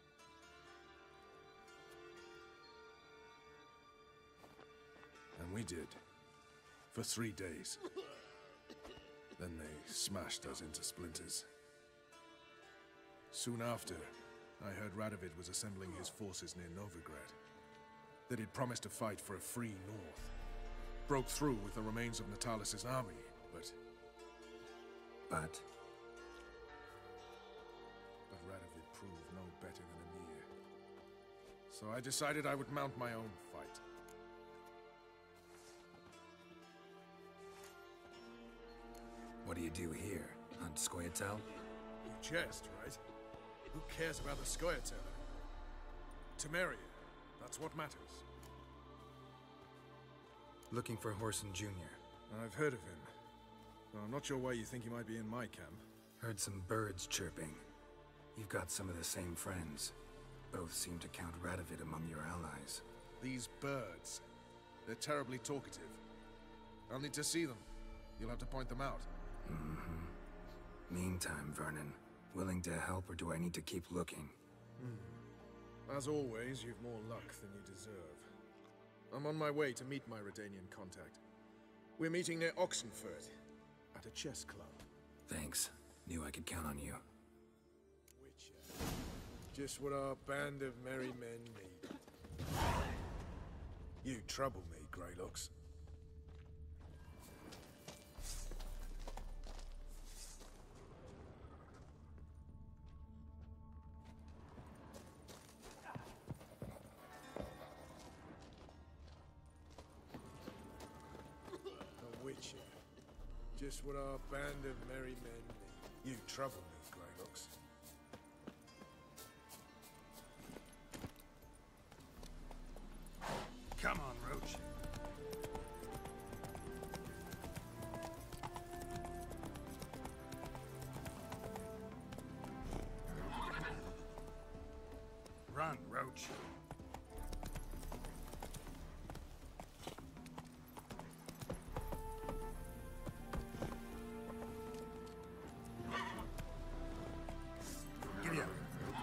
Speaker 14: And we did. For 3 days. Then they smashed us into splinters. Soon after, I heard Radovid was assembling his forces near Novigrad. That he'd promised to fight for a free North. Broke through with the remains of Natalis' army, but...
Speaker 3: But
Speaker 14: Radovid proved no better than Emir. So I decided I would mount my own fight.
Speaker 3: what do you do here? On Scoia'tael?
Speaker 14: You jest, right? Who cares about the Scoia'tael? Temeria, that's what matters.
Speaker 3: Looking for Whoreson Jr.
Speaker 14: I've heard of him. Well, I'm not sure why you think he might be in my camp.
Speaker 3: Heard some birds chirping. You've got some of the same friends. Both seem to count Radovid among your allies.
Speaker 14: These birds. They're terribly talkative. I'll need to see them. You'll have to point them out.
Speaker 3: Meantime, Vernon, willing to help or do I need to keep looking?
Speaker 14: As always, you've more luck than you deserve. I'm on my way to meet my Redanian contact. We're meeting near Oxenford, at a chess club.
Speaker 3: Thanks. Knew I could count on you.
Speaker 14: Witcher. Just what our band of merry men need. You trouble me, Greylocks. A Witcher. Just what our band of merry men need. You trouble me, Greylocks.
Speaker 13: Come on, Roach. Run, Roach. Giddy up.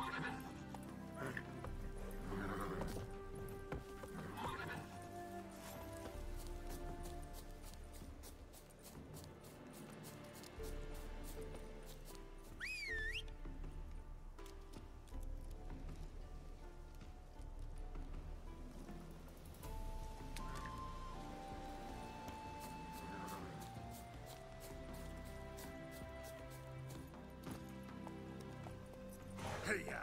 Speaker 13: Hey-ya!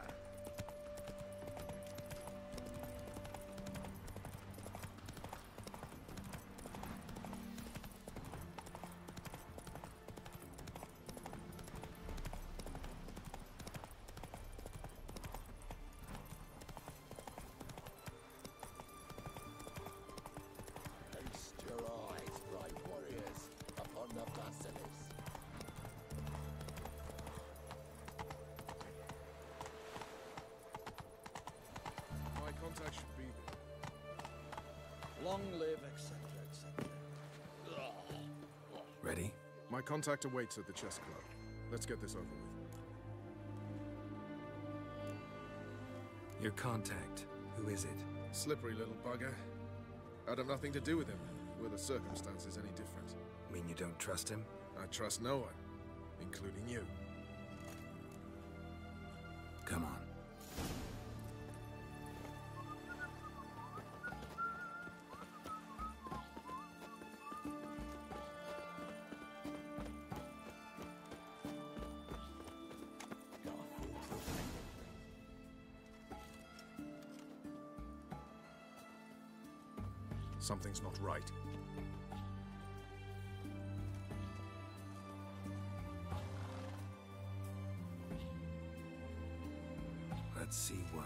Speaker 20: Long live, etc., etc.
Speaker 3: Ready?
Speaker 14: My contact awaits at the chess club. Let's get this over with.
Speaker 3: Your contact. Who is it?
Speaker 14: Slippery little bugger. I'd have nothing to do with him. Were the circumstances any different?
Speaker 3: Mean you don't trust him?
Speaker 14: I trust no one, including you.
Speaker 3: Come on.
Speaker 14: Something's not right.
Speaker 3: Let's see what.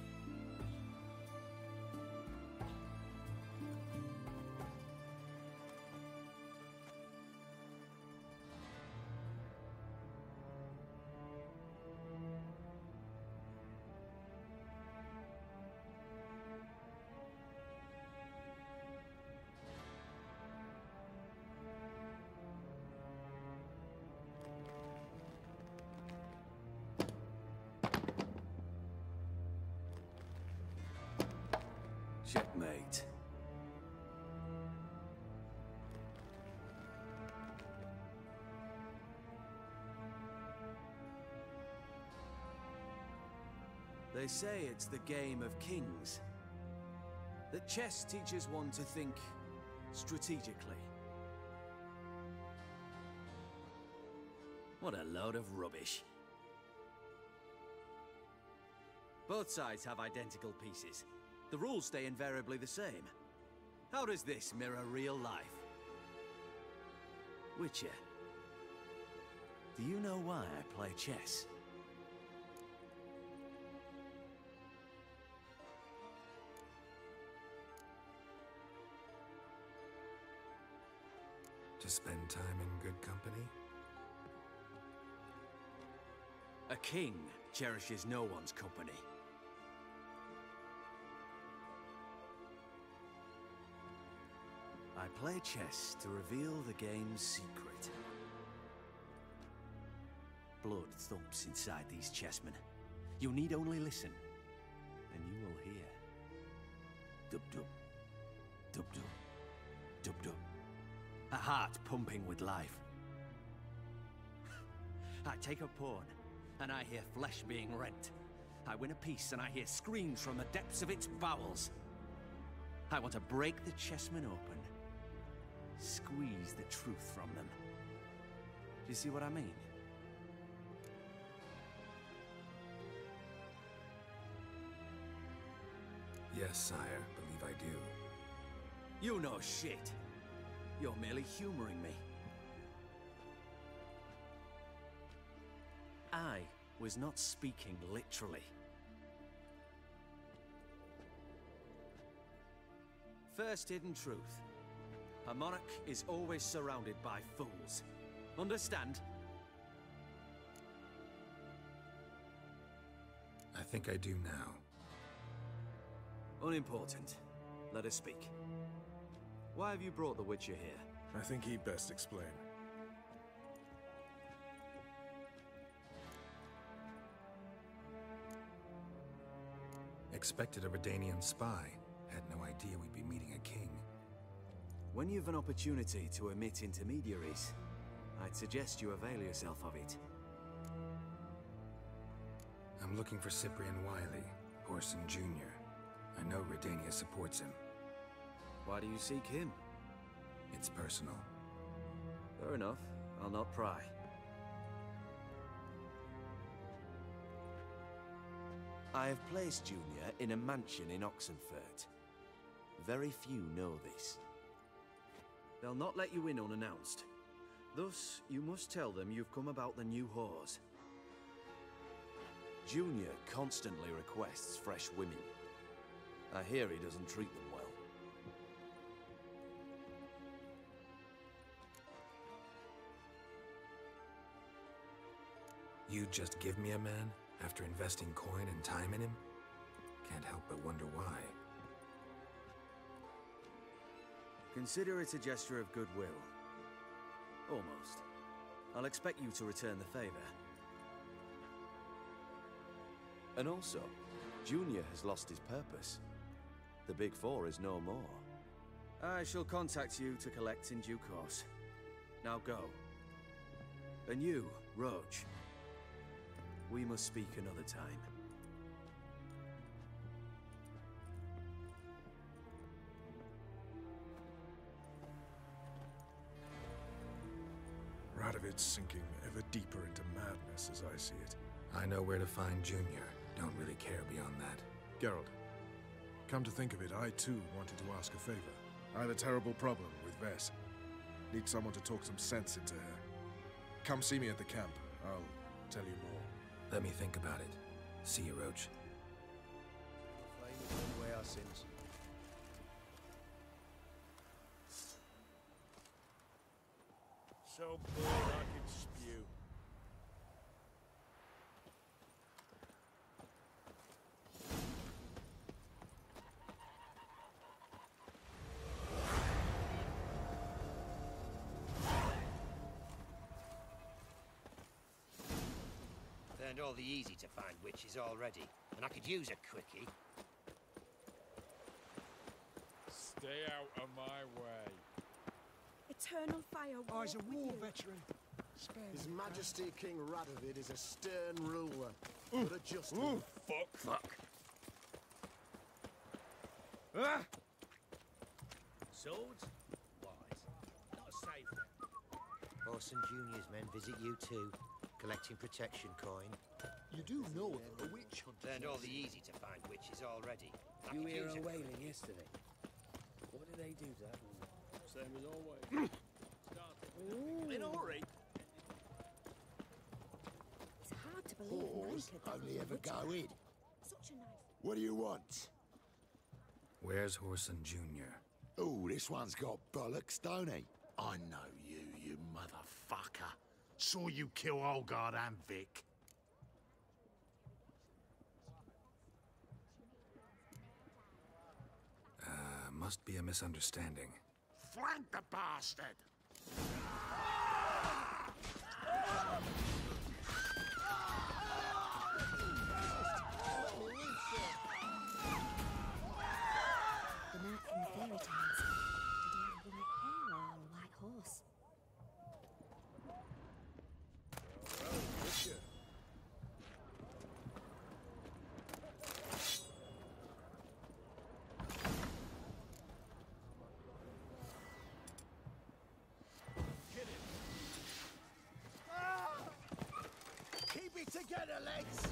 Speaker 20: Checkmate. They say it's the game of kings. That chess teaches one to think strategically. What a load of rubbish. Both sides have identical pieces. The rules stay invariably the same. How does this mirror real life? Witcher, do you know why I play chess?
Speaker 3: To spend time in good company?
Speaker 20: A king cherishes no one's company. I play chess to reveal the game's secret. Blood thumps inside these chessmen. You need only listen, and you will hear. Dub-dub, dub-dub, dub-dub. A heart pumping with life. I take a pawn, and I hear flesh being rent. I win a piece, and I hear screams from the depths of its bowels. I want to break the chessmen open. Squeeze the truth from them. Do you see what I mean?
Speaker 3: Yes, sire. Believe I do.
Speaker 20: You know shit. You're merely humoring me. I was not speaking literally. First hidden truth. A monarch is always surrounded by fools. Understand?
Speaker 3: I think I do now.
Speaker 20: Unimportant. Let us speak. Why have you brought the Witcher here?
Speaker 14: I think he'd best explain.
Speaker 3: Expected a Redanian spy. Had no idea we'd be meeting a king.
Speaker 20: When you've an opportunity to omit intermediaries, I'd suggest you avail yourself of it.
Speaker 3: I'm looking for Cyprian Wiley, Orson Jr. I know Redania supports him.
Speaker 20: Why do you seek him?
Speaker 3: It's personal.
Speaker 20: Fair enough. I'll not pry. I have placed Junior in a mansion in Oxenfurt. Very few know this. They'll not let you in unannounced. Thus, you must tell them you've come about the new whores. Junior constantly requests fresh women. I hear he doesn't treat them well.
Speaker 3: You just give me a man after investing coin and time in him? Can't help but wonder why.
Speaker 20: Consider it a gesture of goodwill. Almost. I'll expect you to return the favor. And also, Junior has lost his purpose. The Big Four is no more. I shall contact you to collect in due course. Now go. And you, Roach. We must speak another time.
Speaker 14: Radovid's sinking ever deeper into madness as I see it.
Speaker 3: I know where to find Junior. Don't really care beyond that.
Speaker 14: Geralt, come to think of it, I too wanted to ask a favor. I have a terrible problem with Vess. Need someone to talk some sense into her. Come see me at the camp. I'll tell you more.
Speaker 3: Let me think about it. See you, Roach.
Speaker 15: Away our sins.
Speaker 8: So bored I can spew.
Speaker 21: Turned all the easy to find witches already, and I could use a quickie.
Speaker 8: Stay out of my way.
Speaker 17: Eternal fire.
Speaker 22: Oh, he's a war veteran.
Speaker 23: His Majesty King Radovid is a stern ruler, but a just one.
Speaker 21: Fuck.
Speaker 15: Ah! Swords? Wise. Not a safe then.
Speaker 21: Orson Jr.'s men visit you too, collecting protection coin.
Speaker 23: You do know that a witch hunter...
Speaker 21: Turned all the easy to find witches already. I
Speaker 13: You
Speaker 21: could
Speaker 13: hear
Speaker 21: use
Speaker 13: her
Speaker 21: a
Speaker 13: wailing yesterday. What did they do to that woman? Same as always.
Speaker 15: In a hurry?
Speaker 9: It's hard to believe
Speaker 6: Whores
Speaker 9: Mike
Speaker 6: only ever go in.
Speaker 9: Such a nice...
Speaker 6: What do you want?
Speaker 3: Where's Whoreson Jr.?
Speaker 6: Oh, this one's got bollocks, don't he? I know you, you motherfucker. Saw you kill Olgard and Vic.
Speaker 3: Must be a misunderstanding.
Speaker 6: Flank the bastard!
Speaker 9: The knight from the fairy tales. Did he have white hair or a white horse?
Speaker 15: Keep it together, legs!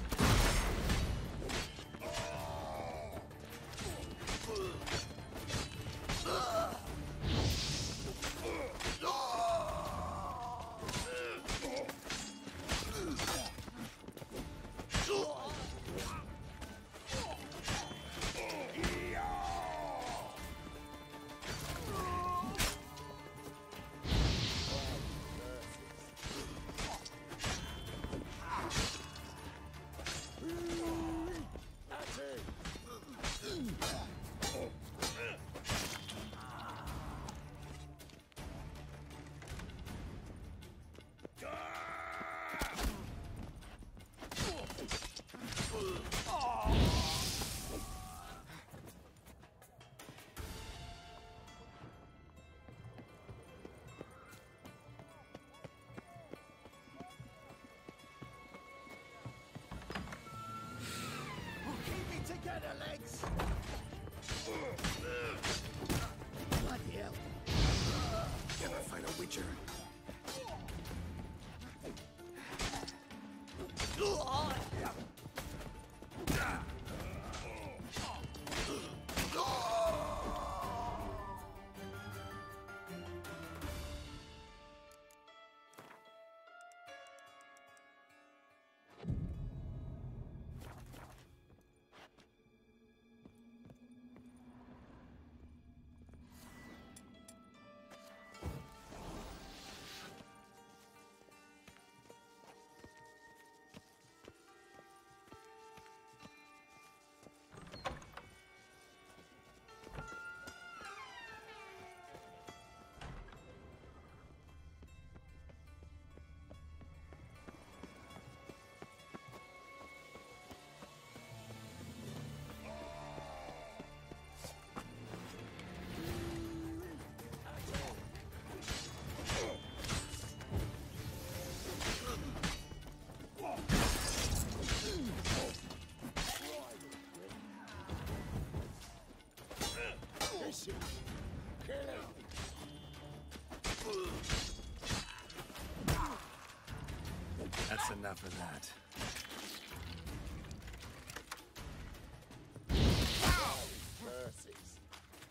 Speaker 15: Together, legs! Bloody hell!
Speaker 3: Ever fight a witcher?
Speaker 23: Finish him! Kill him!
Speaker 3: That's enough of that.
Speaker 23: Mercies.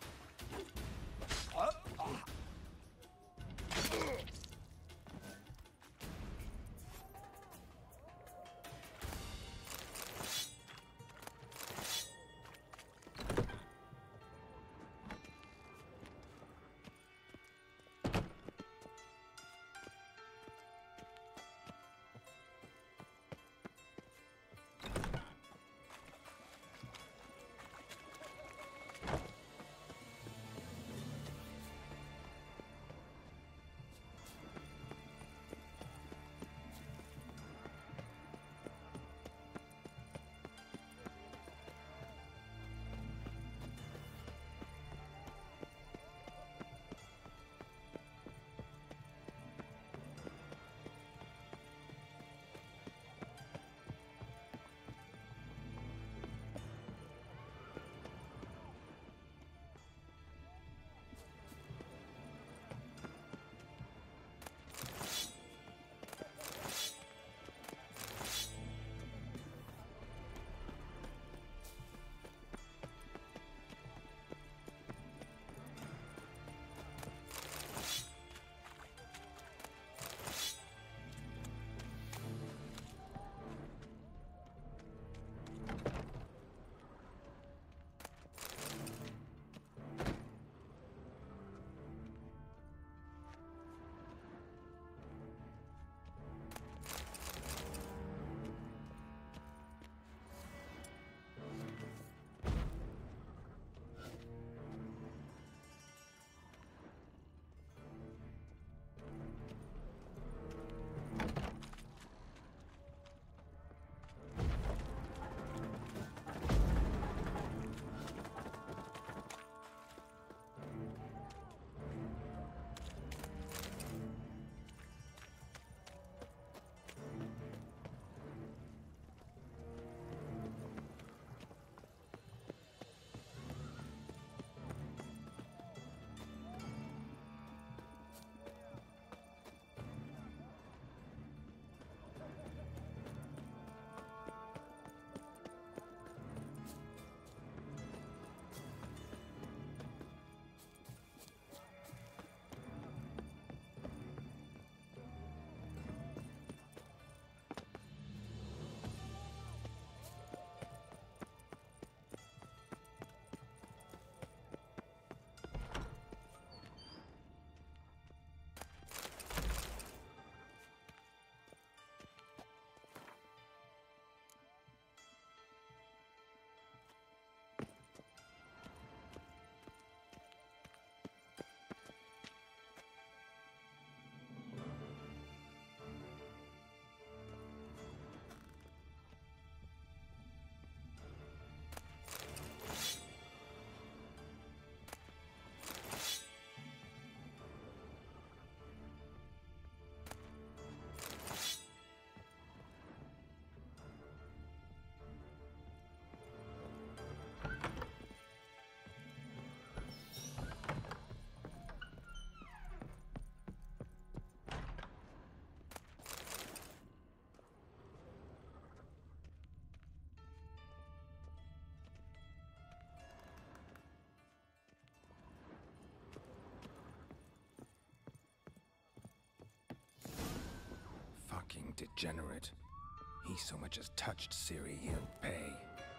Speaker 3: Fucking degenerate. He so much as touched Ciri, he'll pay.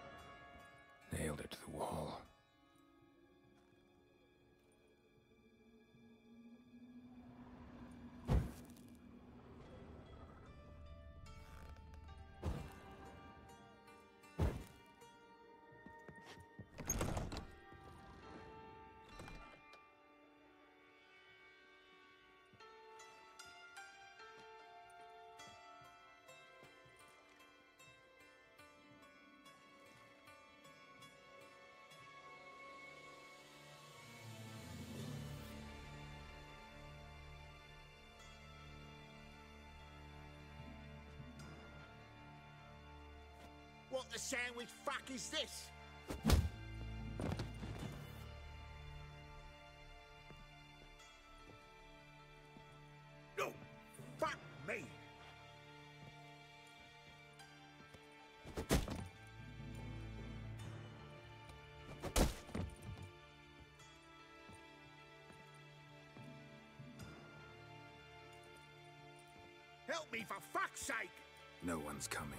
Speaker 3: Nailed her to the wall.
Speaker 23: What the sandwich fuck is this?
Speaker 4: Help me, for fuck's sake!
Speaker 3: No one's coming.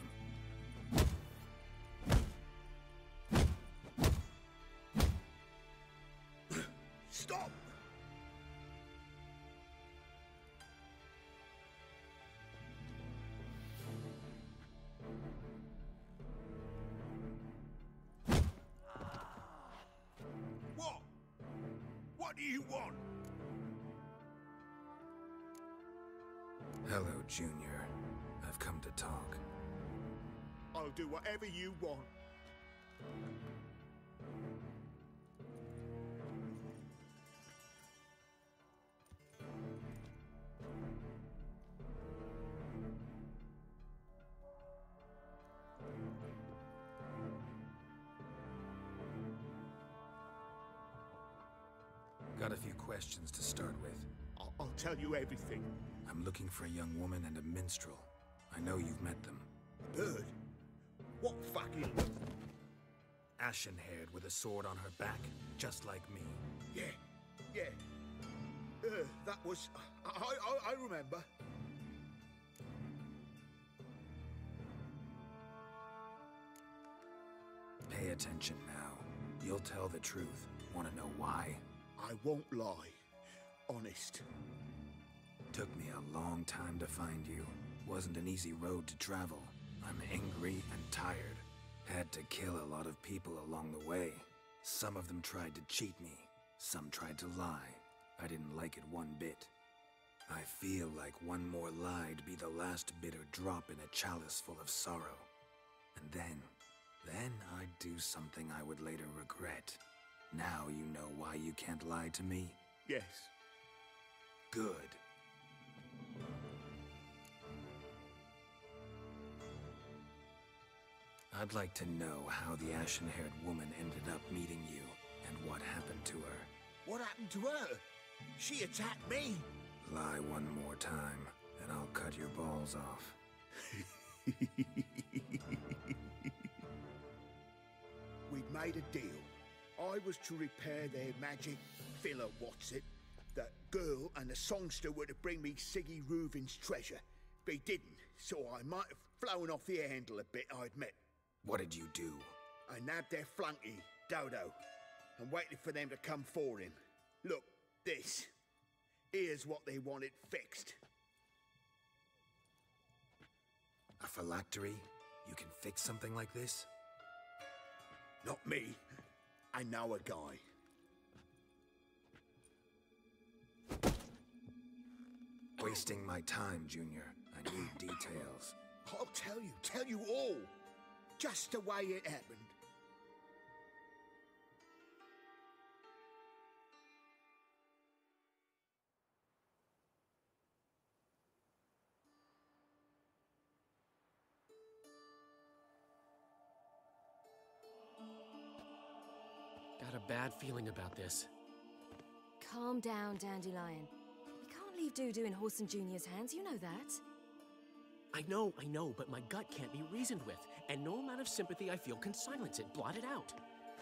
Speaker 4: Stop! What? What do you want?
Speaker 3: Hello, Junior. I've come to talk.
Speaker 4: I'll do whatever you want.
Speaker 3: Got a few questions to start with.
Speaker 4: I'll tell you everything.
Speaker 3: I'm looking for a young woman and a minstrel. I know you've met them.
Speaker 4: Bird? What fucking...
Speaker 3: Ashen-haired with a sword on her back, just like me.
Speaker 4: Yeah. That was... I remember.
Speaker 3: Pay attention now. You'll tell the truth. Want to know why?
Speaker 4: I won't lie. Honest.
Speaker 3: Took me a long time to find you. Wasn't an easy road to travel. I'm angry and tired. Had to kill a lot of people along the way. Some of them tried to cheat me. Some tried to lie. I didn't like it one bit. I feel like one more lie'd be the last bitter drop in a chalice full of sorrow. And then I'd do something I would later regret. Now you know why you can't lie to me?
Speaker 4: Yes.
Speaker 3: Good. I'd like to know how the ashen-haired woman ended up meeting you, and what happened to her.
Speaker 4: What happened to her? She attacked me.
Speaker 3: Lie one more time, and I'll cut your balls off.
Speaker 4: We'd made a deal. I was to repair their magic filler, That girl and the songster were to bring me Siggy Reuven's treasure. They didn't, so I might have flown off the handle a bit, I admit.
Speaker 3: What did you do?
Speaker 4: I nabbed their flunky, Dodo, and waited for them to come for him. Look, this. Here's what they wanted fixed.
Speaker 3: A phylactery? You can fix something like this?
Speaker 4: Not me. I know a guy.
Speaker 3: Wasting my time, Junior. I need details.
Speaker 4: I'll tell you all. Just the way it happened.
Speaker 1: Got a bad feeling about this.
Speaker 18: Calm down, Dandelion. We can't leave Dudu in Horson Jr.'s hands, you know that.
Speaker 1: I know, but my gut can't be reasoned with, and no amount of sympathy I feel can silence it, blot it out.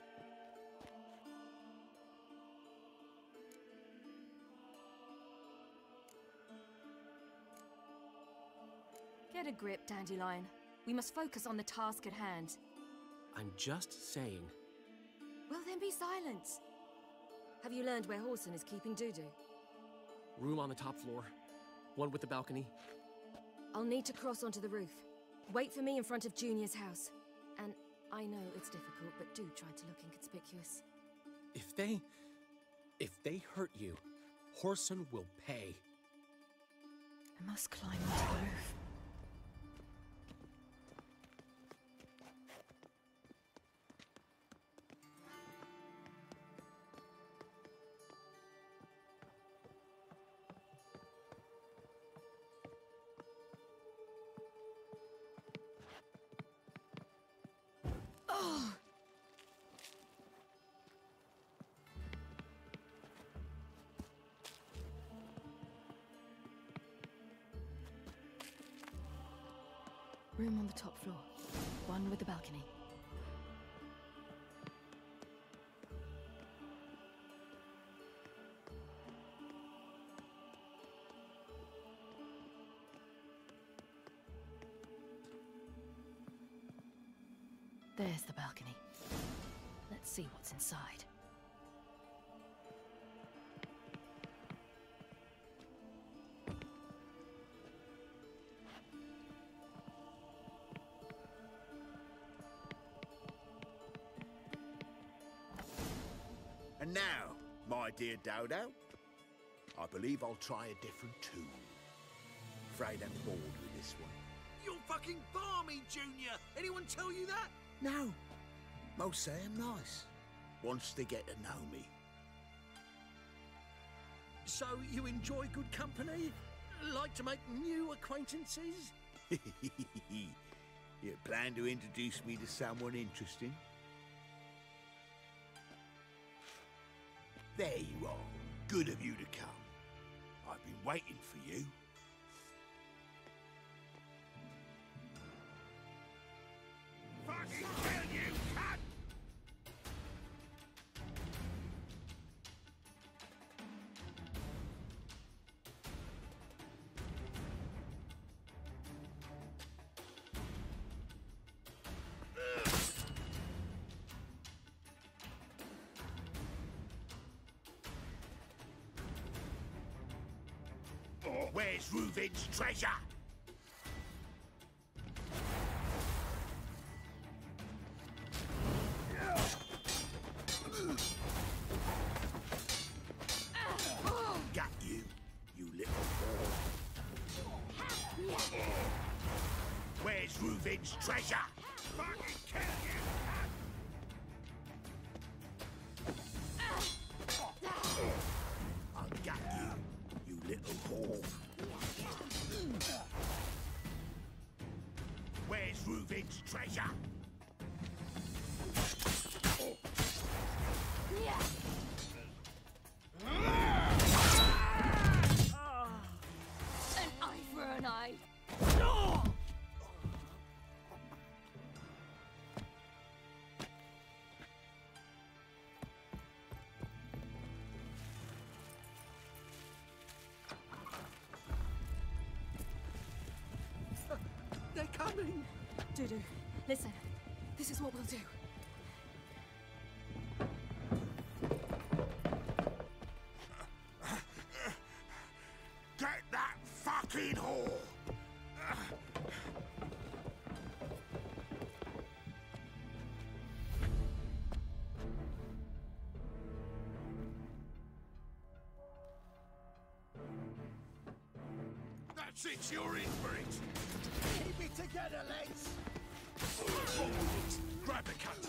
Speaker 18: Get a grip, Dandelion. We must focus on the task at hand.
Speaker 1: I'm just saying.
Speaker 18: Well, then be silent. Have you learned where Horson is keeping Dudu?
Speaker 1: Room on the top floor. One with the balcony.
Speaker 18: I'll need to cross onto the roof. Wait for me in front of Junior's house. And I know it's difficult, but do try to look inconspicuous.
Speaker 1: If they hurt you, Horson will pay.
Speaker 18: I must climb onto the roof. Room on the top floor. One with the balcony. There's the balcony. Let's see what's inside.
Speaker 16: And now, my dear Dodo, I believe I'll try a different tune. Afraid I'm bored with this one.
Speaker 5: You're fucking balmy, Junior! Anyone tell you that?
Speaker 16: No. Most say I'm nice. Wants to get to know me.
Speaker 5: So you enjoy good company? Like to make new acquaintances?
Speaker 16: You plan to introduce me to someone interesting? There you are. Good of you to come. I've been waiting for you.
Speaker 4: Fucking kill you, cunt!
Speaker 16: Where's Reuven's treasure? Got you, you little whore. Where's Reuven's treasure?
Speaker 4: Fucking kill you,
Speaker 16: I got you, you little whore. Where's Reuven's treasure?
Speaker 18: An eye for an eye.
Speaker 5: They're coming!
Speaker 18: Dudu, listen. This is what we'll do.
Speaker 16: Get that fucking whore!
Speaker 4: That's it, you're in for it!
Speaker 5: Keep it together, lads!
Speaker 4: Grab the cunt!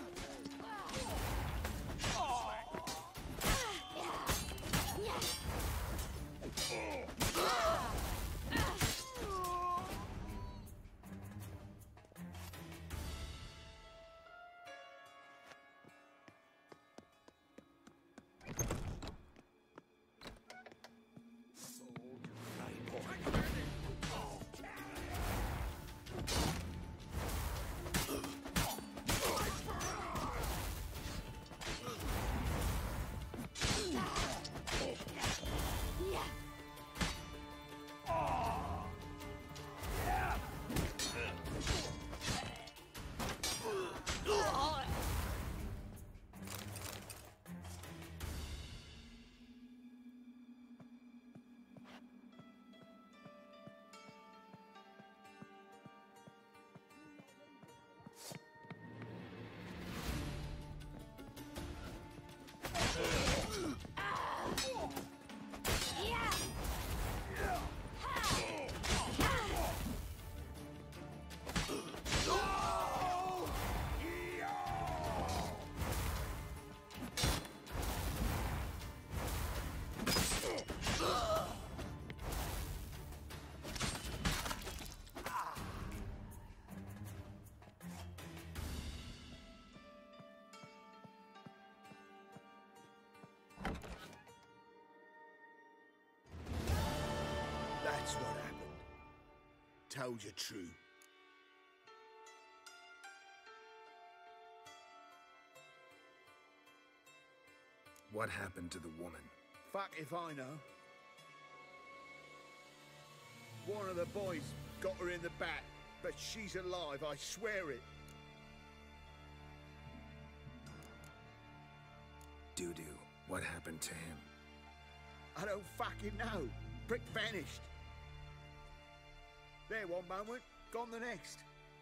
Speaker 16: That's what happened. Told you true.
Speaker 3: What happened to the woman?
Speaker 16: Fuck if I know. One of the boys got her in the back, but she's alive, I swear it.
Speaker 3: Dudu, what happened to him?
Speaker 16: I don't fucking know. Prick vanished. There one moment, gone the next.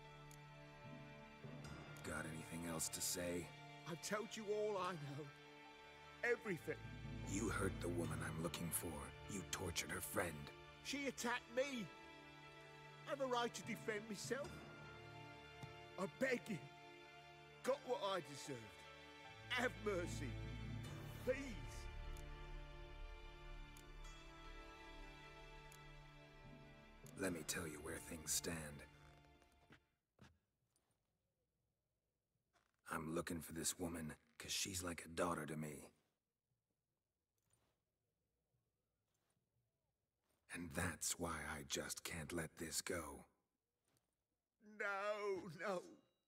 Speaker 3: Got anything else to say?
Speaker 16: I've told you all I know. Everything.
Speaker 3: You hurt the woman I'm looking for. You tortured her friend.
Speaker 16: She attacked me. I have a right to defend myself. I beg you. Got what I deserved. Have mercy. Please.
Speaker 3: Let me tell you where things stand. I'm looking for this woman, 'cause she's like a daughter to me. And that's why I just can't let this go.
Speaker 16: No, no.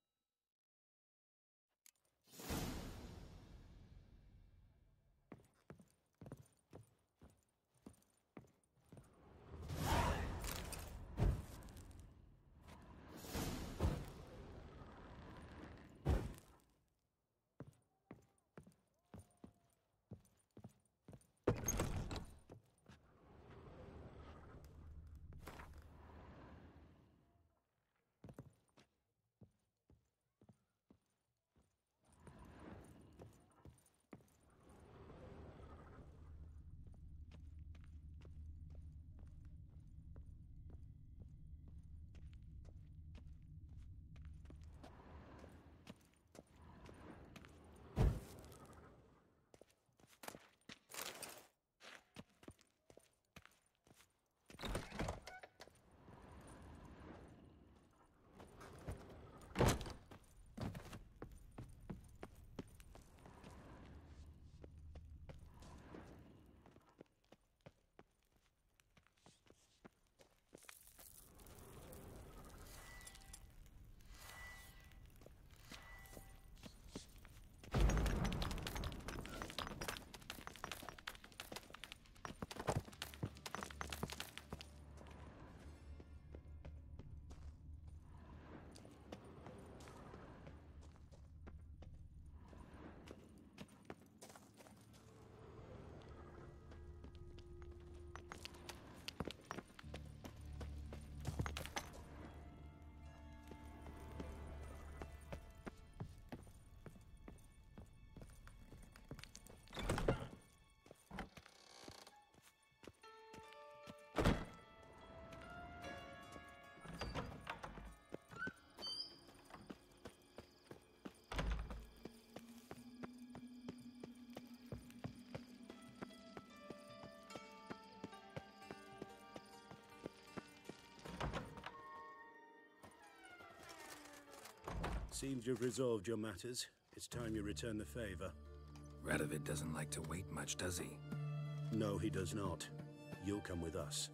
Speaker 6: Seems you've resolved your matters. It's time you return the favor.
Speaker 3: Radovid doesn't like to wait much, does he?
Speaker 6: No, he does not. You'll come with us.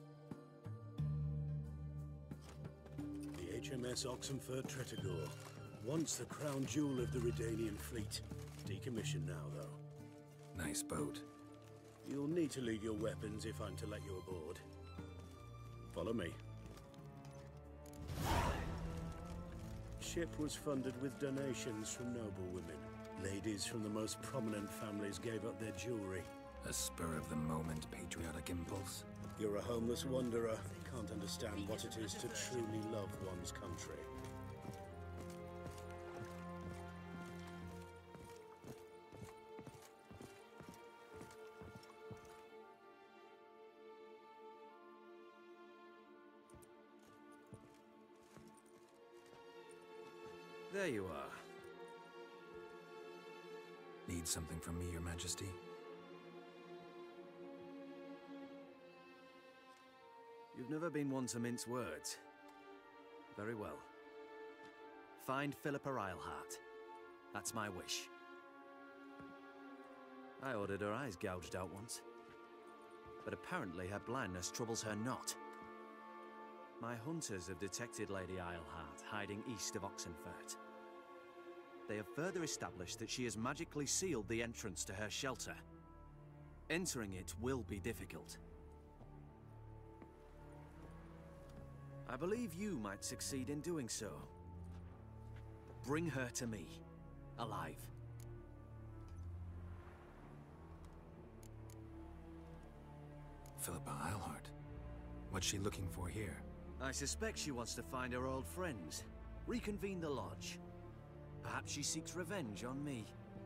Speaker 6: The HMS Oxenford Tretogor. Once the crown jewel of the Redanian fleet. Decommissioned now, though.
Speaker 3: Nice boat.
Speaker 6: You'll need to leave your weapons if I'm to let you aboard. Follow me. Ship was funded with donations from noblewomen. Ladies from the most prominent families gave up their jewelry.
Speaker 3: A spur-of-the-moment patriotic impulse?
Speaker 6: You're a homeless wanderer. Can't understand what it is to truly love one's country.
Speaker 20: There you are.
Speaker 3: Need something from me, Your Majesty?
Speaker 20: You've never been one to mince words. Very well. Find Philippa Eilhart. That's my wish. I ordered her eyes gouged out once. But apparently her blindness troubles her not. My hunters have detected Lady Eilhart hiding east of Oxenfurt. They have further established that she has magically sealed the entrance to her shelter. Entering it will be difficult. I believe you might succeed in doing so. Bring her to me, alive.
Speaker 3: Philippa Eilhart. What's she looking for here?
Speaker 20: I suspect she wants to find her old friends, reconvene the lodge. Perhaps she seeks revenge on me.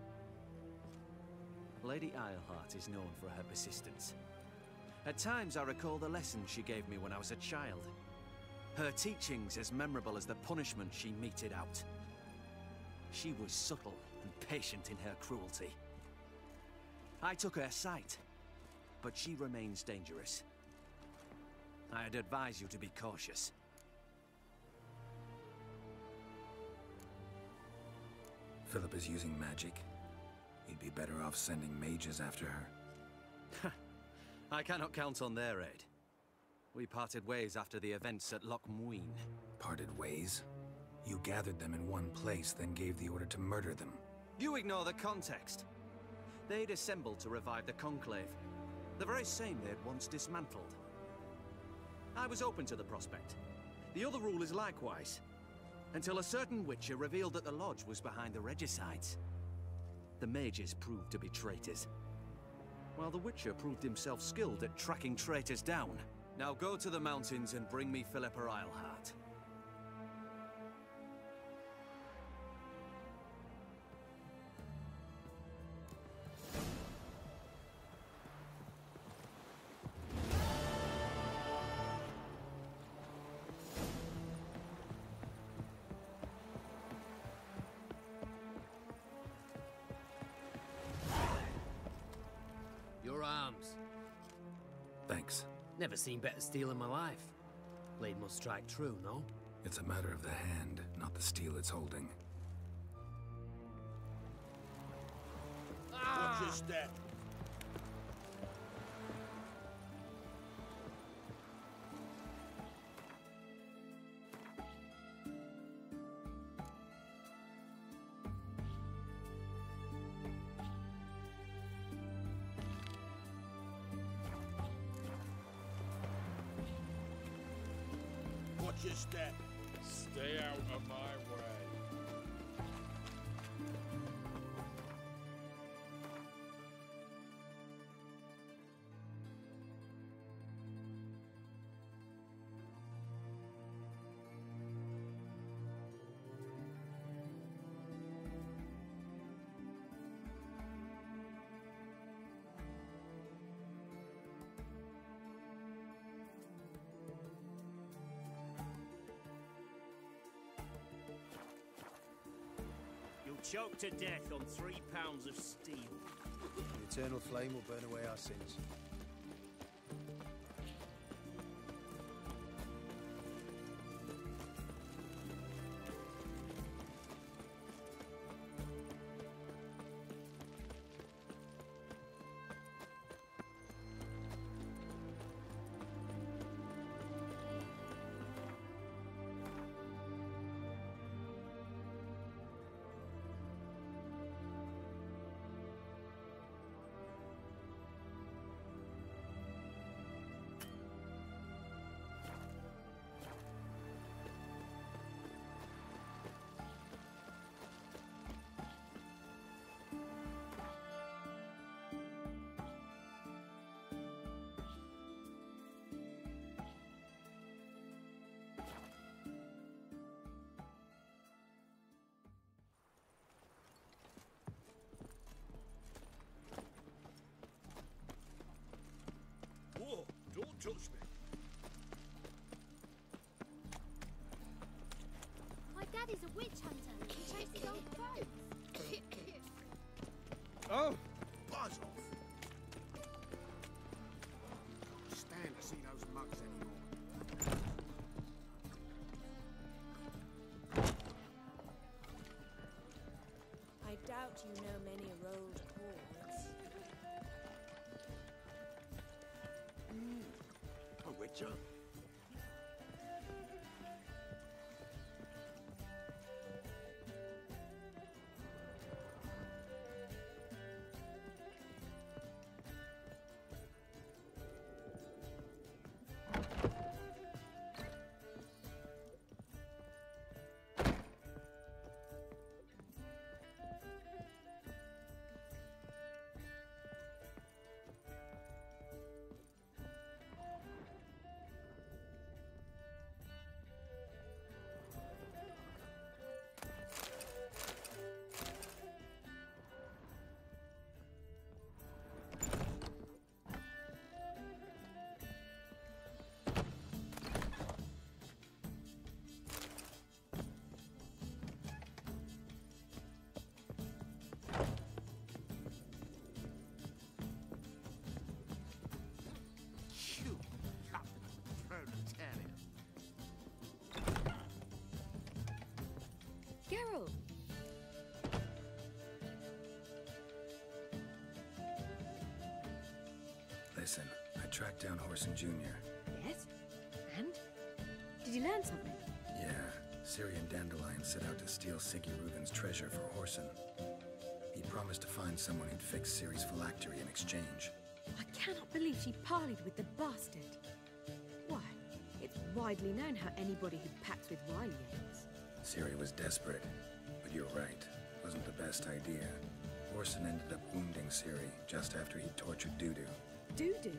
Speaker 20: Lady Eilhart is known for her persistence. At times I recall the lessons she gave me when I was a child. Her teachings as memorable as the punishment she meted out. She was subtle and patient in her cruelty. I took her sight, but she remains dangerous. I'd advise you to be cautious.
Speaker 3: Philip is using magic. You'd be better off sending mages after her.
Speaker 20: I cannot count on their aid. We parted ways after the events at Loch Muin.
Speaker 3: Parted ways? You gathered them in one place, then gave the order to murder them.
Speaker 20: You ignore the context. They'd assembled to revive the Conclave. The very same they'd once dismantled. I was open to the prospect. The other rulers likewise. Until a certain Witcher revealed that the Lodge was behind the Regicides. The mages proved to be traitors, while the Witcher proved himself skilled at tracking traitors down. Now go to the mountains and bring me Philippa Eilhart.
Speaker 1: Your arms.
Speaker 3: Thanks.
Speaker 1: Never seen better steel in my life. Blade must strike true, no?
Speaker 3: It's a matter of the hand, not the steel it's holding.
Speaker 15: Watch your step. Watch your step.
Speaker 8: Stay out of my way.
Speaker 13: Choked to death on 3 pounds of steel.
Speaker 19: The eternal flame will burn away our sins.
Speaker 4: Whoa, don't touch me.
Speaker 9: My daddy's a witch hunter. He chases old crows.
Speaker 16: Oh! Buzz off! Can't stand to see those mugs anymore.
Speaker 17: I doubt you know many rolled chords.
Speaker 16: A witcher?
Speaker 3: Listen, I tracked down Horson Jr.
Speaker 18: Yes? And? Did you learn something?
Speaker 3: Yeah, Ciri and Dandelion set out to steal Siggy Reuven's treasure for Horson. He promised to find someone who'd fix Ciri's phylactery in exchange.
Speaker 18: I cannot believe she parleyed with the bastard. Why, it's widely known how anybody who pacts with Wily ends.
Speaker 3: Ciri was desperate, but you're right. Wasn't the best idea. Horson ended up wounding Ciri just after he tortured Dudu.
Speaker 18: Dudu?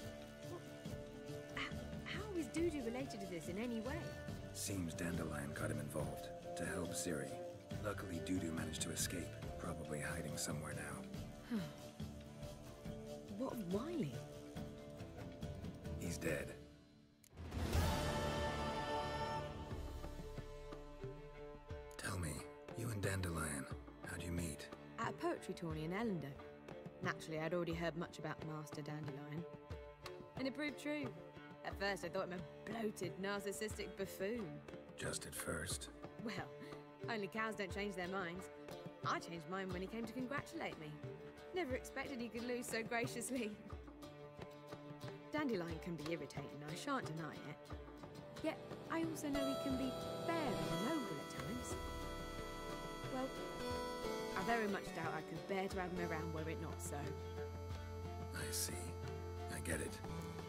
Speaker 18: How is Dudu related to this in any way?
Speaker 3: Seems Dandelion got him involved to help Ciri. Luckily, Dudu managed to escape, probably hiding somewhere now.
Speaker 18: What of Wily?
Speaker 3: He's dead. Tell me, you and Dandelion, how'd you meet?
Speaker 18: At a poetry tourney in Ellender. Naturally, I'd already heard much about Master Dandelion. And it proved true. At first, I thought him a bloated, narcissistic buffoon.
Speaker 3: Just at first.
Speaker 18: Well, only cows don't change their minds. I changed mine when he came to congratulate me. Never expected he could lose so graciously. Dandelion can be irritating, I shan't deny it. Yet, I also know he can be fair and noble at times. Well, I very much doubt I could bear to have him around were it not so.
Speaker 3: I see. I get it.